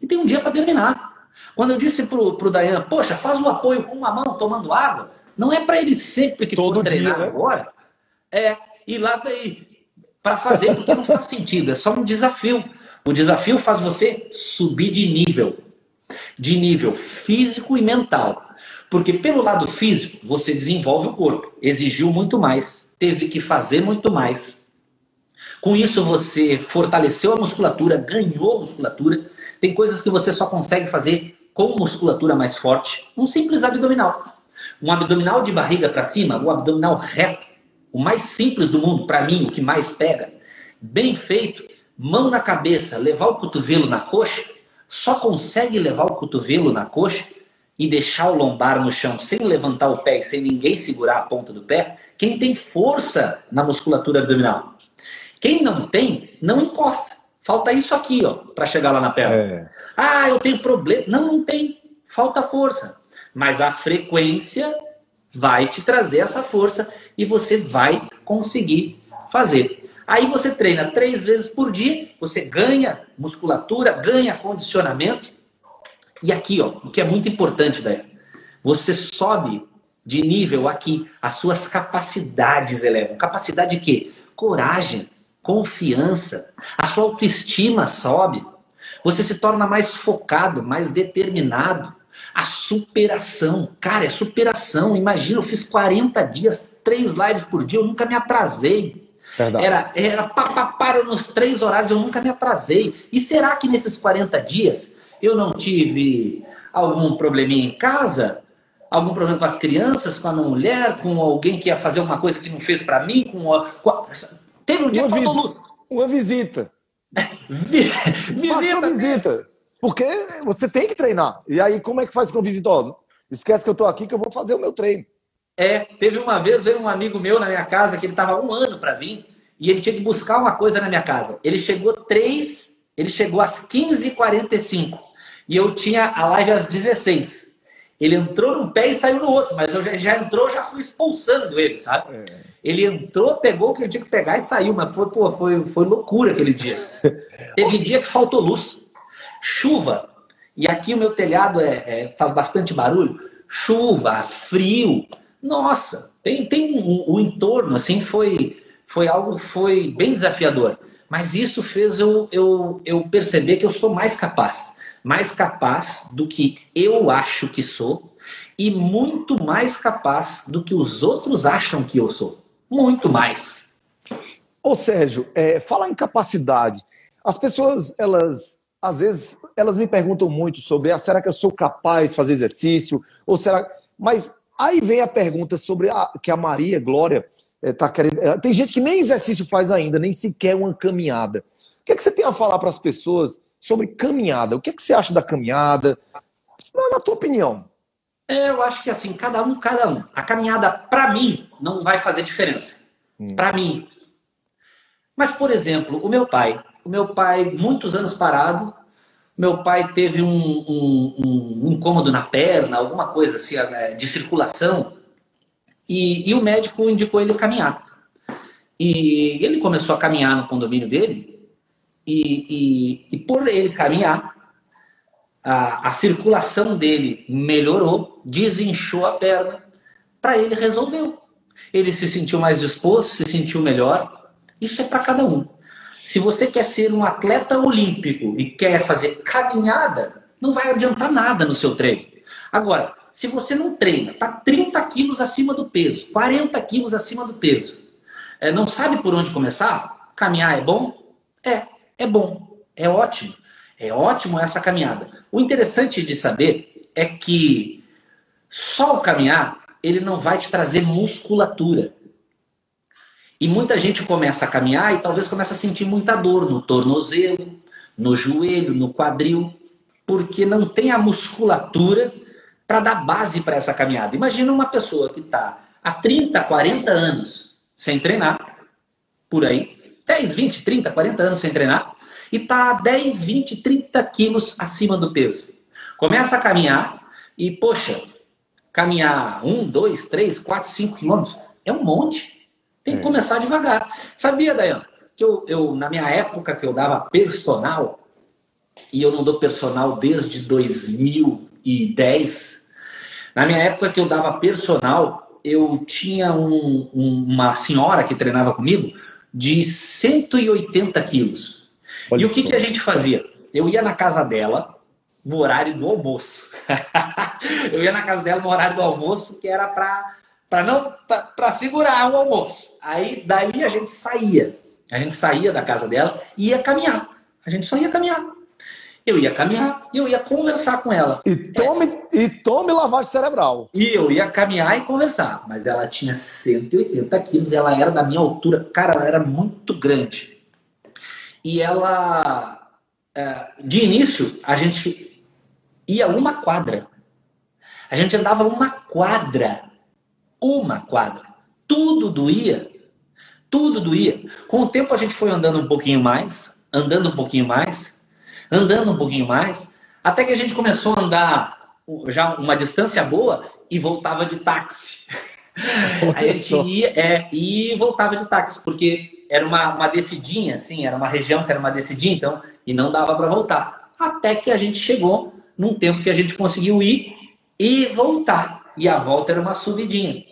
E tem um dia para terminar. Quando eu disse pro Dayan, poxa, faz o apoio com uma mão tomando água, não é para ele sempre que Todo for treinar dia, né? agora, ir lá para fazer, porque não faz sentido, é só um desafio. O desafio faz você subir de nível físico e mental. Porque pelo lado físico, você desenvolve o corpo, exigiu muito mais, teve que fazer muito mais. Com isso, você fortaleceu a musculatura, ganhou musculatura. Tem coisas que você só consegue fazer com musculatura mais forte. Um simples abdominal. Um abdominal de barriga para cima, o abdominal reto, o mais simples do mundo, para mim, o que mais pega. Bem feito, mão na cabeça, levar o cotovelo na coxa, só consegue levar o cotovelo na coxa e deixar o lombar no chão sem levantar o pé e sem ninguém segurar a ponta do pé, quem tem força na musculatura abdominal. Quem não tem, não encosta. Falta isso aqui, ó, para chegar lá na perna. Ah, eu tenho problema. Não tem. Falta força. Mas a frequência vai te trazer essa força e você vai conseguir fazer. Aí você treina 3 vezes por dia, você ganha musculatura, ganha condicionamento. E aqui, ó, o que é muito importante, Daí, você sobe de nível aqui, as suas capacidades elevam. Capacidade de quê? Coragem, confiança, a sua autoestima sobe. Você se torna mais focado, mais determinado. A superação, cara, é superação. Imagina, eu fiz 40 dias, 3 lives por dia, eu nunca me atrasei. Era para nos 3 horários, eu nunca me atrasei. E será que nesses 40 dias eu não tive algum probleminha em casa? Algum problema com as crianças, com a minha mulher, com alguém que ia fazer uma coisa que não fez para mim? Teve um dia que faltou luz. Uma visita. Visita. Porque você tem que treinar. E aí, como é que faz com a visita? Ó, esquece que eu tô aqui, que eu vou fazer o meu treino. Teve uma vez, veio um amigo meu na minha casa, que ele estava 1 ano para vir, e ele tinha que buscar uma coisa na minha casa. Ele chegou às 15h45, e eu tinha a live às 16. Ele entrou num pé e saiu no outro, mas eu já fui expulsando ele, sabe? Ele entrou, pegou o que ele tinha que pegar e saiu, mas foi loucura aquele dia. Teve dia que faltou luz, chuva, e aqui o meu telhado faz bastante barulho, chuva, frio, nossa, o entorno, assim, foi bem desafiador, mas isso fez eu perceber que eu sou mais capaz do que eu acho que sou e muito mais capaz do que os outros acham que eu sou. Muito mais. Ô Sérgio, falar em capacidade, as pessoas, às vezes, elas me perguntam muito sobre, será que eu sou capaz de fazer exercício? Ou será... Mas aí vem a pergunta sobre que a Maria Glória está querendo... Tem gente que nem exercício faz ainda, nem sequer uma caminhada. O que você tem a falar para as pessoas sobre caminhada? O que você acha da caminhada? Na tua opinião. Eu acho que assim, cada um. A caminhada, para mim, não vai fazer diferença. Para mim. Mas, por exemplo, o meu pai, muitos anos parado, meu pai teve um incômodo na perna, alguma coisa assim, de circulação, e o médico indicou ele caminhar. E ele começou a caminhar no condomínio dele, e por ele caminhar, a circulação dele melhorou, desinchou a perna, para ele resolveu. Ele se sentiu mais disposto, se sentiu melhor. Isso é para cada um. Se você quer ser um atleta olímpico e quer fazer caminhada, não vai adiantar nada no seu treino. Agora, se você não treina, está 30 quilos acima do peso, 40 quilos acima do peso, não sabe por onde começar? Caminhar é bom? É bom, é ótimo. É ótimo essa caminhada. O interessante de saber é que só o caminhar, ele não vai te trazer musculatura. E muita gente começa a caminhar e talvez comece a sentir muita dor no tornozelo, no joelho, no quadril, porque não tem a musculatura para dar base para essa caminhada. Imagina uma pessoa que está há 30, 40 anos sem treinar, por aí, 10, 20, 30, 40 anos sem treinar, e está a 10, 20, 30 quilos acima do peso. Começa a caminhar e, poxa, caminhar 1, 2, 3, 4, 5 quilômetros é um monte. Tem que começar devagar. Sabia, Dayan, que eu na minha época que eu dava personal, e eu não dou personal desde 2010. Na minha época que eu dava personal, eu tinha uma senhora que treinava comigo de 180 quilos. Olha E o que, só. que a gente fazia? Eu ia na casa dela no horário do almoço. Eu ia na casa dela no horário do almoço, que era para segurar o almoço. Aí daí a gente saía. A gente saía da casa dela e ia caminhar. A gente só ia caminhar. Eu ia caminhar e eu ia conversar com ela. E tome lavagem cerebral. E eu ia caminhar e conversar. Mas ela tinha 180 quilos, ela era da minha altura. Cara, ela era muito grande. E ela, de início, a gente ia uma quadra. A gente andava uma quadra. Uma quadra. Tudo doía. Tudo doía. Com o tempo a gente foi andando um pouquinho mais, andando um pouquinho mais, andando um pouquinho mais, até que a gente começou a andar já uma distância boa e voltava de táxi. A gente ia e voltava de táxi, porque era uma descidinha, assim, era uma região que era uma descidinha, então, e não dava para voltar. Até que a gente chegou num tempo que a gente conseguiu ir e voltar. E a volta era uma subidinha.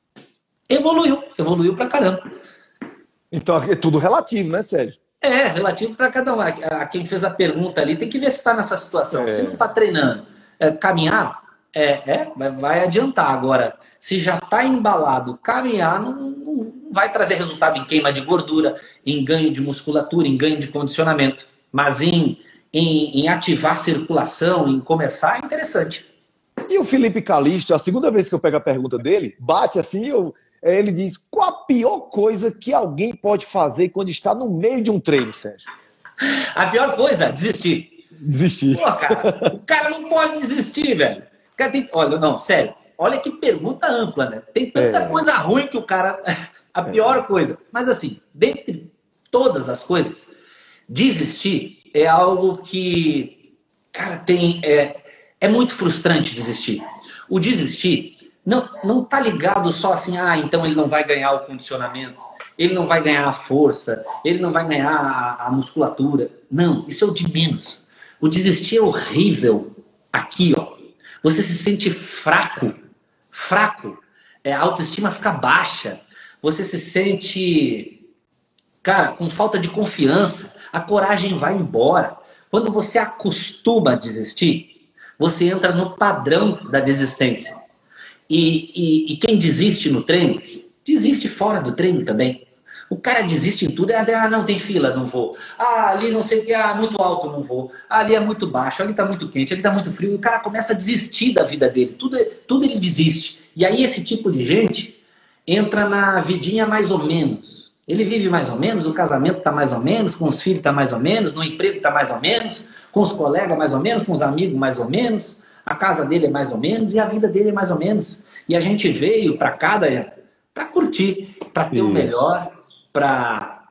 Evoluiu pra caramba. Então é tudo relativo, né, Sérgio? É, relativo para cada um. A quem fez a pergunta ali tem que ver se está nessa situação. Se não está treinando, caminhar, vai adiantar. Agora, se já está embalado, caminhar não vai trazer resultado em queima de gordura, em ganho de musculatura, em ganho de condicionamento. Mas em ativar a circulação, em começar, é interessante. E o Felipe Calixto, a segunda vez que eu pego a pergunta dele, bate assim, ele diz: qual a pior coisa que alguém pode fazer quando está no meio de um treino, Sérgio? A pior coisa, desistir. Desistir. Pô, cara, o cara não pode desistir, velho. O cara olha, não, sério. Olha que pergunta ampla, né? Tem tanta coisa ruim que o cara... A pior coisa. Mas assim, dentre todas as coisas, desistir é algo que, cara, é muito frustrante desistir. O desistir não tá ligado só assim, então ele não vai ganhar o condicionamento, ele não vai ganhar a força, ele não vai ganhar a musculatura. Não, isso é o de menos. O desistir é horrível. Aqui, ó, você se sente fraco, a autoestima fica baixa, você se sente, cara, com falta de confiança, a coragem vai embora. Quando você acostuma a desistir, você entra no padrão da desistência. E quem desiste no treino, desiste fora do treino também. O cara desiste em tudo, não tem fila, não vou. Ali não sei o que, muito alto, não vou. Ali é muito baixo, ali tá muito quente, ali tá muito frio. E o cara começa a desistir da vida dele, tudo ele desiste. E aí esse tipo de gente entra na vidinha mais ou menos. Ele vive mais ou menos, o casamento tá mais ou menos, com os filhos tá mais ou menos, no emprego tá mais ou menos, com os colegas mais ou menos, com os amigos mais ou menos. A casa dele é mais ou menos e a vida dele é mais ou menos. E a gente veio para cá, para curtir, para ter o melhor, para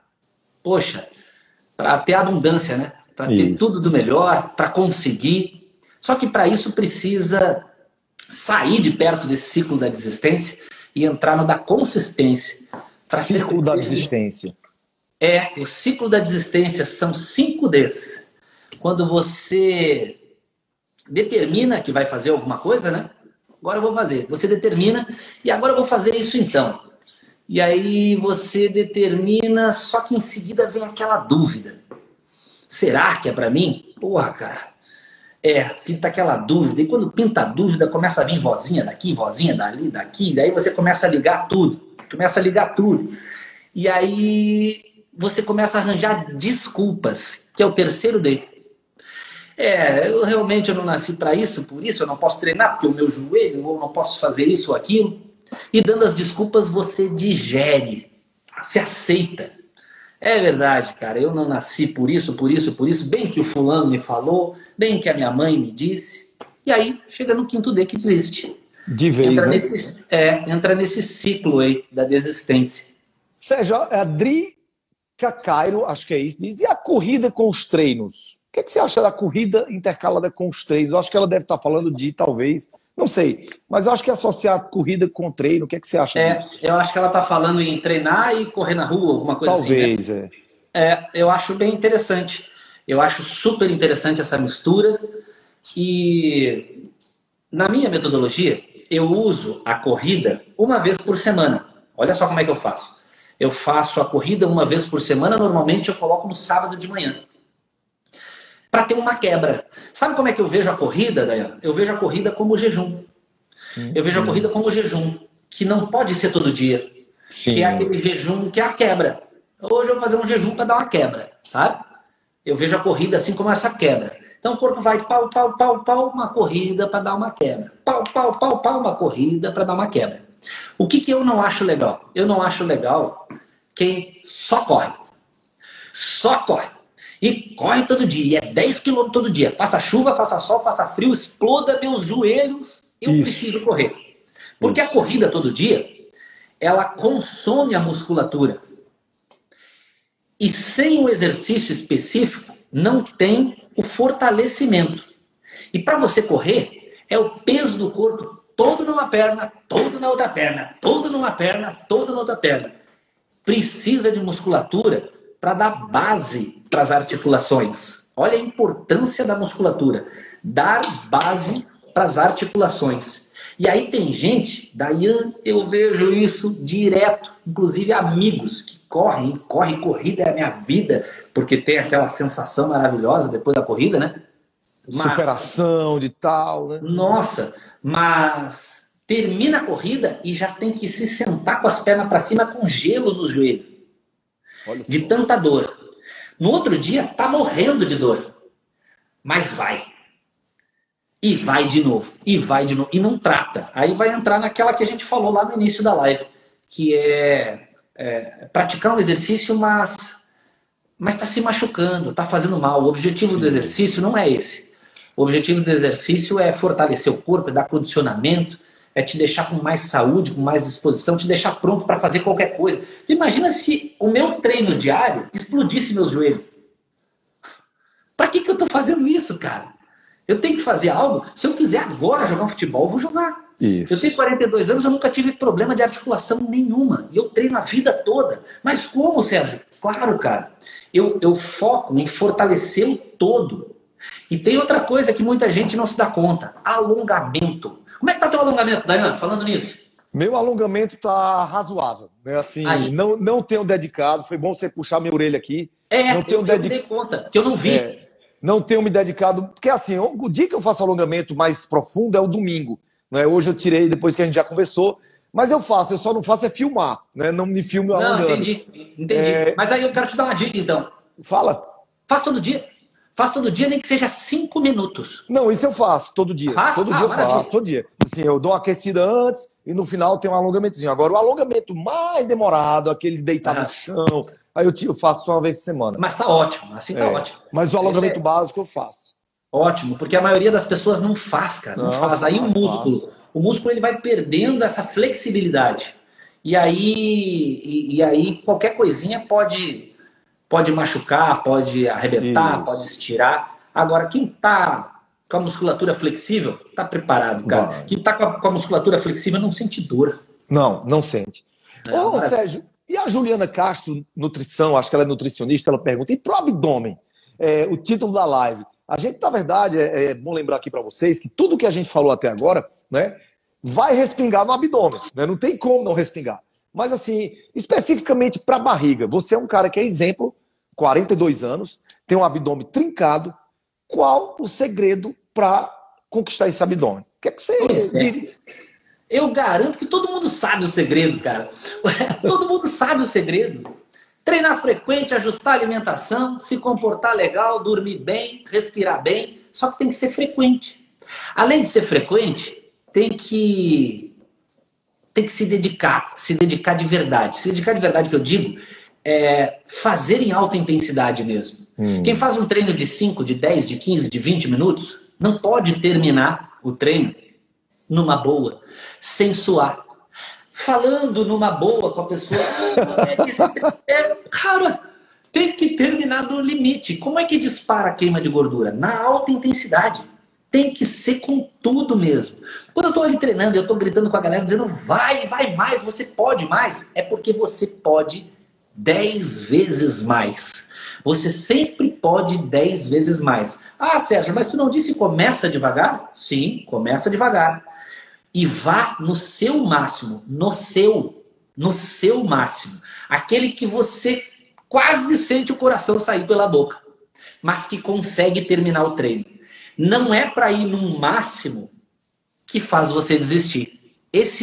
ter abundância, né? Para ter tudo do melhor, para conseguir. Só que para isso precisa sair de perto desse ciclo da desistência e entrar no da consistência. Ciclo da desistência. O ciclo da desistência são 5 Ds. Quando você determina que vai fazer alguma coisa, né? Agora eu vou fazer. Você determina e agora eu vou fazer isso então. E aí você determina, só que em seguida vem aquela dúvida. Será que é para mim? Porra, cara. Pinta aquela dúvida. E quando pinta a dúvida, começa a vir vozinha daqui, vozinha dali, daqui. Daí você começa a ligar tudo. E aí você começa a arranjar desculpas, que é o terceiro D. Eu realmente não nasci para isso, por isso eu não posso treinar, porque o meu joelho, ou não posso fazer isso ou aquilo. E dando as desculpas, você digere, se aceita. É verdade, cara, eu não nasci por isso, bem que o fulano me falou, bem que a minha mãe me disse. E aí, chega no 5º D que desiste. De vez, entra nesse ciclo aí da desistência. Sérgio, a Drica Cairo, acho que é isso, diz: e a corrida com os treinos? O que você acha da corrida intercalada com os treinos? Eu acho que ela deve estar falando de, talvez, não sei, mas eu acho que é associado corrida com treino. O que você acha disso? Eu acho que ela está falando em treinar e correr na rua, alguma coisa talvez, assim. Talvez, eu acho bem interessante. Eu acho super interessante essa mistura e na minha metodologia eu uso a corrida uma vez por semana. Olha só como é que eu faço. Eu faço a corrida uma vez por semana, normalmente eu coloco no sábado de manhã. Para ter uma quebra. Sabe como é que eu vejo a corrida, Dayan? Eu vejo a corrida como jejum. Eu vejo a corrida como jejum, que não pode ser todo dia. Sim. Que é aquele jejum que é a quebra. Hoje eu vou fazer um jejum para dar uma quebra, sabe? Eu vejo a corrida assim como essa quebra. Então o corpo vai pau, pau, pau, pau, uma corrida para dar uma quebra. Pau, pau, pau, pau, uma corrida para dar uma quebra. O que eu não acho legal? Eu não acho legal quem só corre. Só corre. E corre todo dia. É 10 quilômetros todo dia. Faça chuva, faça sol, faça frio, exploda meus joelhos. Eu preciso correr. Porque a corrida todo dia, ela consome a musculatura. E sem o exercício específico, não tem o fortalecimento. E para você correr, é o peso do corpo todo numa perna, todo na outra perna, todo numa perna, todo na outra perna. Precisa de musculatura para dar base para as articulações. Olha a importância da musculatura. Dar base para as articulações. E aí tem gente, Dayan, eu vejo isso direto, inclusive amigos que corrida é a minha vida, porque tem aquela sensação maravilhosa depois da corrida, né? Superação de tal, né? Nossa, mas termina a corrida e já tem que se sentar com as pernas para cima com gelo no joelho. Olha de só. tanta dor. No outro dia, tá morrendo de dor. Mas vai. E vai de novo. E vai de novo. E não trata. Aí vai entrar naquela que a gente falou lá no início da live, que é praticar um exercício, mas está se machucando, está fazendo mal. O objetivo do exercício não é esse. O objetivo do exercício é fortalecer o corpo, é dar condicionamento, é te deixar com mais saúde, com mais disposição, te deixar pronto para fazer qualquer coisa. Imagina se o meu treino diário explodisse meus joelhos. Para que eu estou fazendo isso, cara? Eu tenho que fazer algo. Se eu quiser agora jogar um futebol, eu vou jogar. Isso. Eu tenho 42 anos, eu nunca tive problema de articulação nenhuma. E eu treino a vida toda. Mas como, Sérgio? Claro, cara. Eu foco em fortalecer o todo. E tem outra coisa que muita gente não se dá conta. Alongamento. Como é que tá teu alongamento, Dayan? Falando nisso. Meu alongamento tá razoável. Né? Assim, não tenho dedicado. Foi bom você puxar minha orelha aqui. Não tenho eu me dei conta, que eu não vi. Não tenho me dedicado. Porque assim, o dia que eu faço alongamento mais profundo é o domingo. Né? Hoje eu tirei, depois que a gente já conversou. Mas eu só não faço é filmar. Né? Não me filmo alongando. Não, entendi. Mas aí eu quero te dar uma dica, então. Fala. Faz todo dia. Faz todo dia, nem que seja 5 minutos. Não, isso eu faço todo dia. Faz? Todo dia eu faço, todo dia. Assim, eu dou uma aquecida antes e no final tem um alongamentozinho. Agora, o alongamento mais demorado, aquele deitar no chão, aí eu faço só uma vez por semana. Mas tá ótimo, assim tá ótimo. Mas o alongamento básico eu faço. Ótimo, porque a maioria das pessoas não faz, cara. Não faz. Aí o músculo ele vai perdendo essa flexibilidade. E aí qualquer coisinha pode machucar, pode arrebentar, pode estirar. Agora, quem tá com a musculatura flexível, tá preparado, cara. Vai. Quem tá com a musculatura flexível não sente dor. Não sente. Ô, Sérgio, e a Juliana Castro, nutrição, acho que ela é nutricionista, ela pergunta, e pro abdômen? O título da live. A gente, na verdade, é bom lembrar aqui para vocês que tudo que a gente falou até agora, né, vai respingar no abdômen. Né? Não tem como não respingar. Mas, assim, especificamente para a barriga, você é um cara que é exemplo, 42 anos, tem um abdômen trincado. Qual o segredo para conquistar esse abdômen? O que é que você diria? Eu garanto que todo mundo sabe o segredo, cara. Todo mundo sabe o segredo. Treinar frequente, ajustar a alimentação, se comportar legal, dormir bem, respirar bem. Só que tem que ser frequente. Além de ser frequente, tem que se dedicar de verdade. Se dedicar de verdade, que eu digo, é fazer em alta intensidade mesmo. Quem faz um treino de 5, de 10, de 15, de 20 minutos, não pode terminar o treino numa boa, sem suar. Falando numa boa com a pessoa, cara, tem que terminar no limite. Como é que dispara a queima de gordura? Na alta intensidade. Tem que ser com tudo mesmo. Quando eu estou ali treinando, eu estou gritando com a galera, dizendo vai mais, você pode mais. É porque você pode 10 vezes mais. Você sempre pode 10 vezes mais. Ah, Sérgio, mas tu não disse começa devagar? Sim, começa devagar. E vá no seu máximo, no seu máximo. Aquele que você quase sente o coração sair pela boca, mas que consegue terminar o treino. Não é para ir num máximo que faz você desistir.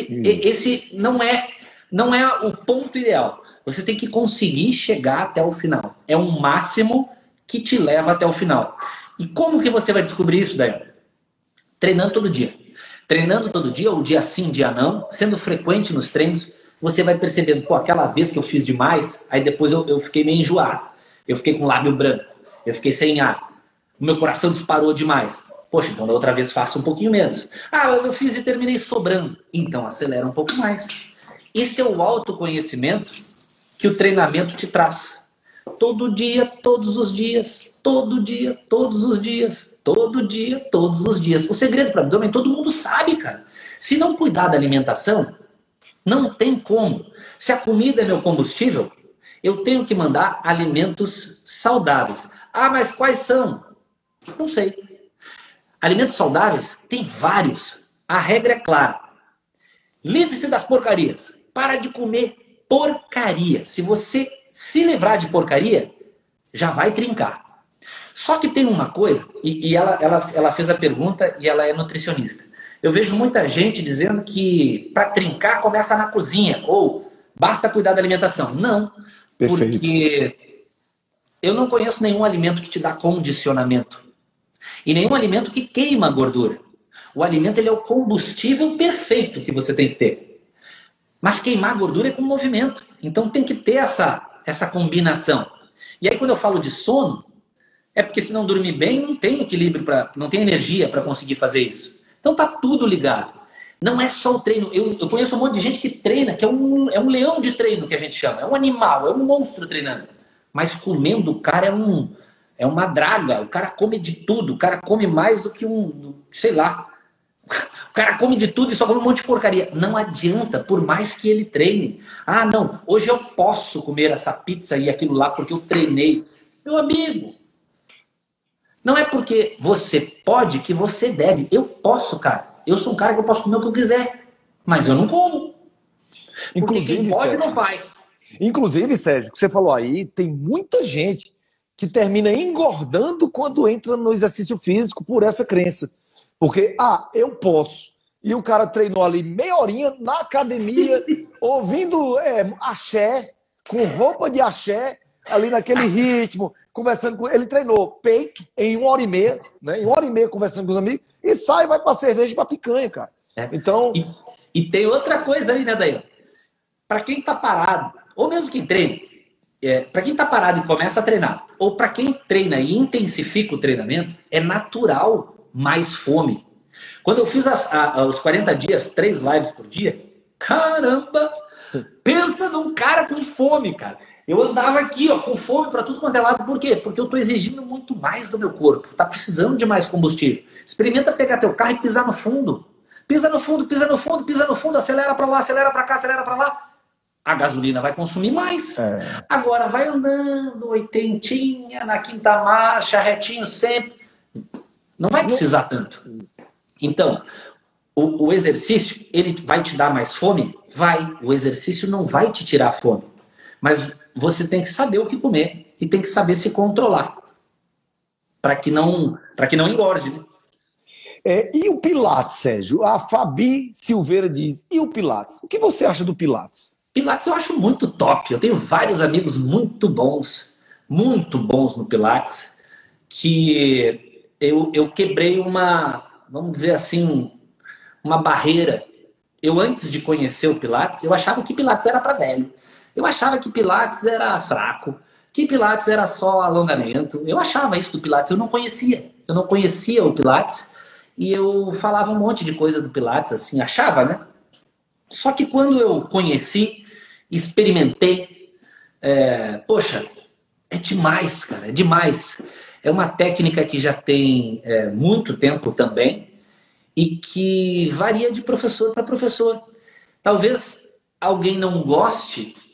Esse não é o ponto ideal. Você tem que conseguir chegar até o final. É um máximo que te leva até o final. E como que você vai descobrir isso, Daniel? Treinando todo dia. Treinando todo dia, ou dia sim, dia não, sendo frequente nos treinos, você vai percebendo, pô, aquela vez que eu fiz demais, aí depois eu fiquei meio enjoado. Eu fiquei com o lábio branco. Eu fiquei sem ar. O meu coração disparou demais. Poxa, então da outra vez faça um pouquinho menos. Ah, mas eu fiz e terminei sobrando. Então acelera um pouco mais. Esse é o autoconhecimento que o treinamento te traz. Todo dia, todos os dias. Todo dia, todos os dias. Todo dia, todos os dias. O segredo para o abdômen todo mundo sabe, cara. Se não cuidar da alimentação, não tem como. Se a comida é meu combustível, eu tenho que mandar alimentos saudáveis. Ah, mas quais são? Não sei. Alimentos saudáveis tem vários. A regra é clara. Livre-se das porcarias. Para de comer porcaria. Se você se livrar de porcaria, já vai trincar. Só que tem uma coisa, e ela fez a pergunta e ela é nutricionista. Eu vejo muita gente dizendo que para trincar começa na cozinha, ou basta cuidar da alimentação. Não, Perfeito. porque eu não conheço nenhum alimento que te dá condicionamento. E nenhum alimento que queima a gordura. O alimento ele é o combustível perfeito que você tem que ter. Mas queimar a gordura é com movimento. Então tem que ter essa combinação. E aí quando eu falo de sono, é porque se não dormir bem, não tem equilíbrio, não tem energia para conseguir fazer isso. Então tá tudo ligado. Não é só o treino. Eu conheço um monte de gente que treina, que é um leão de treino que a gente chama. É um animal, é um monstro treinando. Mas comendo o cara é uma draga. O cara come de tudo. O cara come mais do que sei lá. O cara come de tudo e só come um monte de porcaria. Não adianta, por mais que ele treine. Ah, não, hoje eu posso comer essa pizza e aquilo lá porque eu treinei. Meu amigo, não é porque você pode que você deve. Eu posso, cara. Eu sou um cara que eu posso comer o que eu quiser. Mas eu não como. Porque quem pode não faz. Inclusive, Sérgio, o que você falou aí, tem muita gente que termina engordando quando entra no exercício físico por essa crença. Porque, eu posso. E o cara treinou ali meia horinha na academia, ouvindo axé, com roupa de axé, ali naquele ritmo, conversando com ele. Treinou peito em 1h30, né? Em 1h30 conversando com os amigos, e sai e vai pra cerveja e pra picanha, cara. Então... E tem outra coisa aí, né, Daí? Para quem tá parado, ou mesmo quem treina, para quem tá parado e começa a treinar, ou para quem treina e intensifica o treinamento, é natural mais fome. Quando eu fiz os 40 dias, 3 lives por dia, caramba! Pensa num cara com fome, cara. Eu andava aqui, com fome para tudo quanto é lado. Por quê? Porque eu tô exigindo muito mais do meu corpo. Tá precisando de mais combustível. Experimenta pegar teu carro e pisar no fundo. Pisa no fundo, pisa no fundo, pisa no fundo, acelera para lá, acelera para cá, acelera para lá. A gasolina vai consumir mais. Agora vai andando, oitentinha, na quinta marcha, retinho sempre. Não vai precisar tanto. Então, o exercício, ele vai te dar mais fome? Vai. O exercício não vai te tirar fome. Mas você tem que saber o que comer e tem que saber se controlar. Para que não engorde, né? E o Pilates, Sérgio? A Fabi Silveira diz, e o Pilates? O que você acha do Pilates? Pilates eu acho muito top. Eu tenho vários amigos muito bons no Pilates, que eu quebrei vamos dizer assim, uma barreira. Eu, antes de conhecer o Pilates, eu achava que Pilates era para velho. Eu achava que Pilates era fraco, que Pilates era só alongamento. Eu achava isso do Pilates, eu não conhecia. Eu não conhecia o Pilates e eu falava um monte de coisa do Pilates, assim, achava, né? Só que quando eu conheci, experimentei, poxa, é demais, cara, é demais. É uma técnica que já tem muito tempo também e que varia de professor para professor. Talvez alguém não goste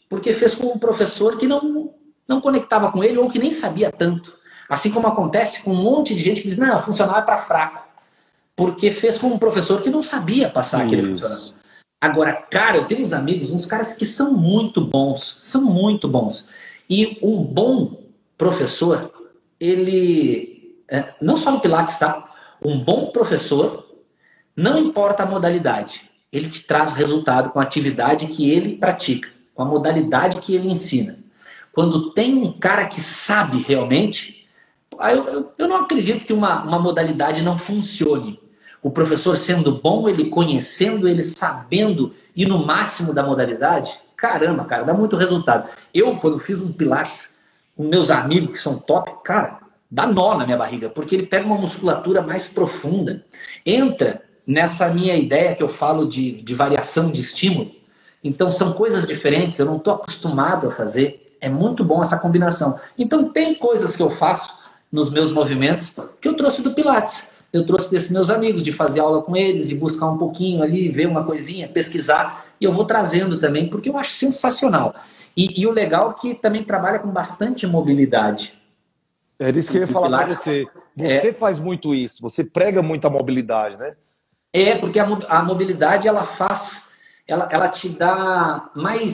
porque fez com um professor que não conectava com ele ou que nem sabia tanto. Assim como acontece com um monte de gente que diz, não, funcional é para fraco. Porque fez com um professor que não sabia passar aquele funcional. Agora, cara, eu tenho uns amigos, uns caras que são muito bons. São muito bons. E um bom professor, ele... não só no Pilates, tá? Um bom professor, não importa a modalidade. Ele te traz resultado com a atividade que ele pratica, com a modalidade que ele ensina. Quando tem um cara que sabe realmente, eu não acredito que uma modalidade não funcione. O professor sendo bom, ele conhecendo, ele sabendo ir no máximo da modalidade, caramba, cara, dá muito resultado. Eu, quando fiz um Pilates com meus amigos que são top, cara, dá nó na minha barriga, porque ele pega uma musculatura mais profunda, entra nessa minha ideia que eu falo de variação de estímulo. Então são coisas diferentes, eu não estou acostumado a fazer. É muito bom essa combinação. Então tem coisas que eu faço nos meus movimentos que eu trouxe do Pilates. Eu trouxe desses meus amigos, de fazer aula com eles, de buscar um pouquinho ali, ver uma coisinha, pesquisar. E eu vou trazendo também, porque eu acho sensacional. E o legal é que também trabalha com bastante mobilidade. É isso que eu ia falar para você. Você faz muito isso, você prega muita mobilidade, né? Porque a mobilidade, ela te dá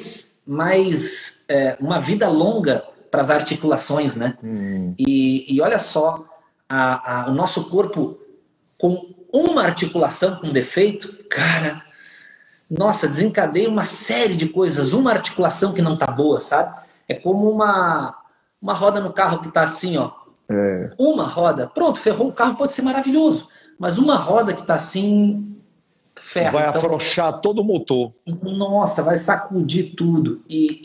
uma vida longa para as articulações, né? E olha só, o nosso corpo com uma articulação com defeito, cara, nossa, desencadeia uma série de coisas. Uma articulação que não tá boa, sabe? É como uma roda no carro que tá assim, ó. Uma roda, pronto, ferrou o carro, pode ser maravilhoso. Mas uma roda que tá assim, ferra. Vai afrouxar todo o motor. Nossa, vai sacudir tudo.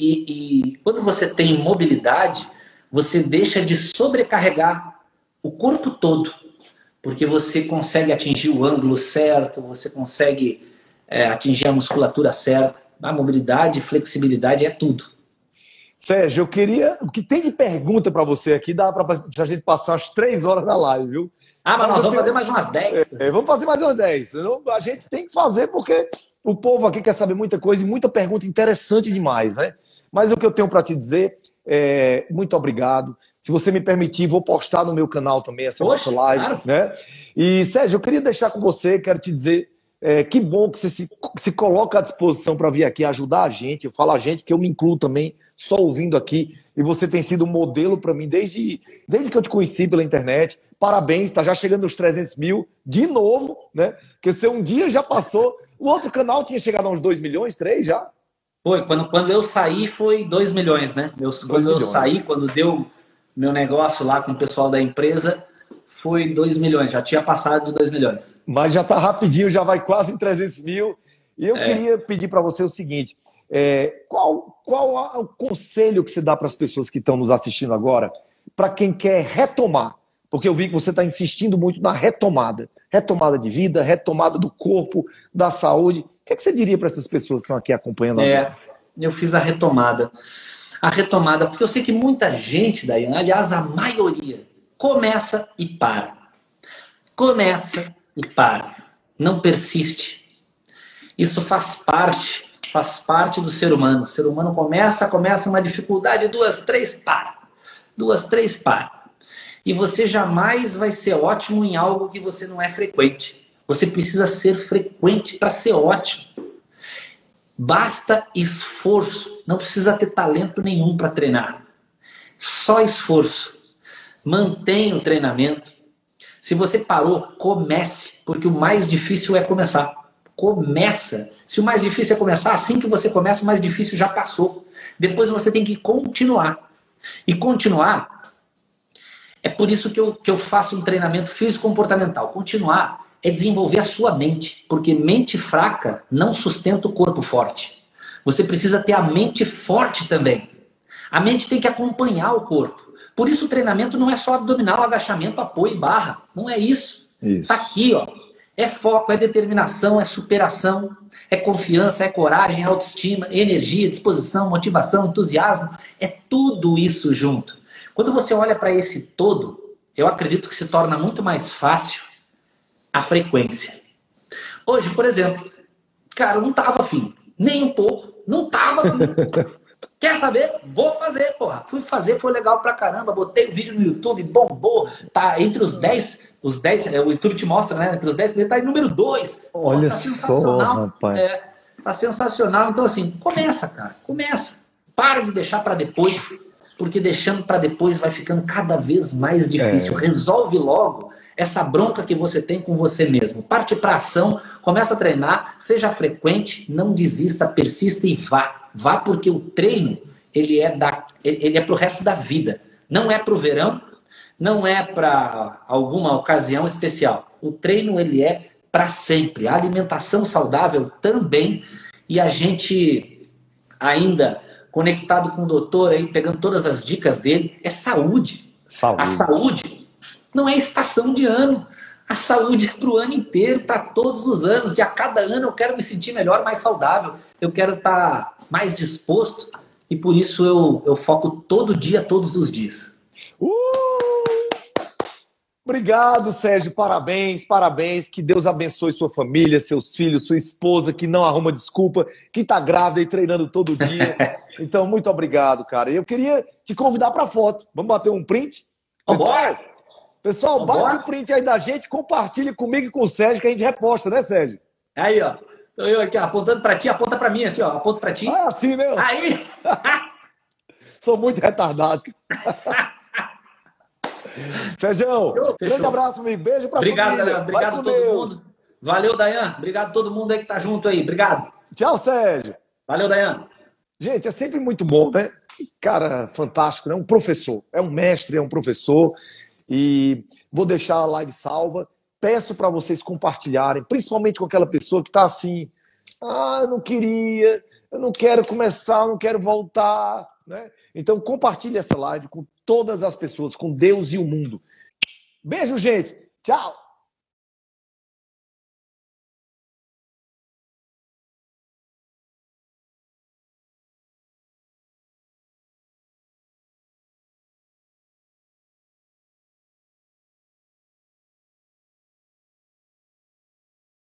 E quando você tem mobilidade, você deixa de sobrecarregar o corpo todo. Porque você consegue atingir o ângulo certo, você consegue atingir a musculatura certa. A mobilidade, flexibilidade é tudo. Sérgio, eu queria... O que tem de pergunta para você aqui, dá para a gente passar as 3 horas da live, viu? Mas nós vamos fazer mais umas 10. Vamos fazer mais umas 10. A gente tem que fazer porque o povo aqui quer saber muita coisa e muita pergunta interessante demais, né? Mas o que eu tenho para te dizer... muito obrigado. Se você me permitir, vou postar no meu canal também essa nossa live. Claro. Né? E, Sérgio, eu queria deixar com você, quero te dizer, que bom que você se coloca à disposição para vir aqui ajudar a gente. Eu falo a gente, porque eu me incluo também, só ouvindo aqui. E você tem sido um modelo para mim desde que eu te conheci pela internet. Parabéns, está já chegando nos 300 mil de novo, né? Porque você um dia já passou. O outro canal tinha chegado a uns 2 milhões, 3 já? Foi, quando eu saí foi 2 milhões, né? Quando eu saí, quando deu meu negócio lá com o pessoal da empresa, foi 2 milhões, já tinha passado de 2 milhões. Mas já está rapidinho, já vai quase em 300 mil. E eu queria pedir para você o seguinte, qual o conselho que você dá para as pessoas que estão nos assistindo agora, para quem quer retomar? Porque eu vi que você está insistindo muito na retomada. Retomada de vida, retomada do corpo, da saúde. O que você diria para essas pessoas que estão aqui acompanhando agora? Eu fiz a retomada. A retomada, porque eu sei que muita gente, Daiane, aliás, a maioria, começa e para. Começa e para. Não persiste. Isso faz parte do ser humano. O ser humano começa uma dificuldade, 2, 3, para. 2, 3, para. E você jamais vai ser ótimo em algo que você não é frequente. Você precisa ser frequente para ser ótimo. Basta esforço. Não precisa ter talento nenhum para treinar. Só esforço. Mantenha o treinamento. Se você parou, comece. Porque o mais difícil é começar. Começa. Se o mais difícil é começar, assim que você começa, o mais difícil já passou. Depois você tem que continuar. E continuar... É por isso que eu faço um treinamento físico-comportamental. Continuar é desenvolver a sua mente, porque mente fraca não sustenta o corpo forte. Você precisa ter a mente forte também. A mente tem que acompanhar o corpo. Por isso o treinamento não é só abdominal, agachamento, apoio e barra. Não é isso. Está aqui, ó. É foco, é determinação, é superação, é confiança, é coragem, é autoestima, energia, disposição, motivação, entusiasmo. É tudo isso junto. Quando você olha para esse todo, eu acredito que se torna muito mais fácil a frequência. Hoje, por exemplo, cara, eu não estava afim, nem um pouco, não estava afim. Quer saber? Vou fazer, porra. Fui fazer, foi legal pra caramba. Botei o vídeo no YouTube, bombou. Tá entre os 10, o YouTube te mostra, né? Entre os 10 primeiros, tá em número 2. Olha tá só, rapaz. Tá sensacional. Então, assim, começa, cara. Começa. Para de deixar pra depois, porque deixando pra depois vai ficando cada vez mais difícil. Resolve logo essa bronca que você tem com você mesmo. Parte pra ação, começa a treinar, seja frequente, não desista, persista e vá. Vá porque o treino, ele é pro resto da vida. Não é pro verão, não é para alguma ocasião especial. O treino, ele é para sempre. A alimentação saudável também. E a gente ainda conectado com o doutor aí, pegando todas as dicas dele, é saúde. A saúde não é estação de ano. A saúde é para o ano inteiro, para todos os anos. E a cada ano eu quero me sentir melhor, mais saudável. Eu quero estar mais disposto. E por isso eu foco todo dia, todos os dias. Obrigado, Sérgio. Parabéns, parabéns. Que Deus abençoe sua família, seus filhos, sua esposa, que não arruma desculpa, que está grávida e treinando todo dia. Então, muito obrigado, cara. Eu queria te convidar para foto. Vamos bater um print? Pessoal, bate o print aí da gente, compartilhe comigo e com o Sérgio, que a gente reposta, né, Sérgio? Aí, ó. Eu aqui apontando para ti, aponta para mim, assim, ó. Aponta para ti. Ah, assim, né? Aí! Sou muito retardado. Sérgio, grande abraço, amigo. Beijo pra Obrigado, família. galera. Obrigado a todo mundo. Valeu, Dayan. Obrigado a todo mundo aí que tá junto aí. Obrigado. Tchau, Sérgio. Valeu, Dayan. Gente, é sempre muito bom, né? Cara, fantástico, né? Um professor. É um mestre, é um professor. E vou deixar a live salva. Peço para vocês compartilharem, principalmente com aquela pessoa que tá assim, eu não queria, eu não quero começar, eu não quero voltar, né? Então compartilhe essa live com todas as pessoas, com Deus e o mundo. Beijo, gente. Tchau.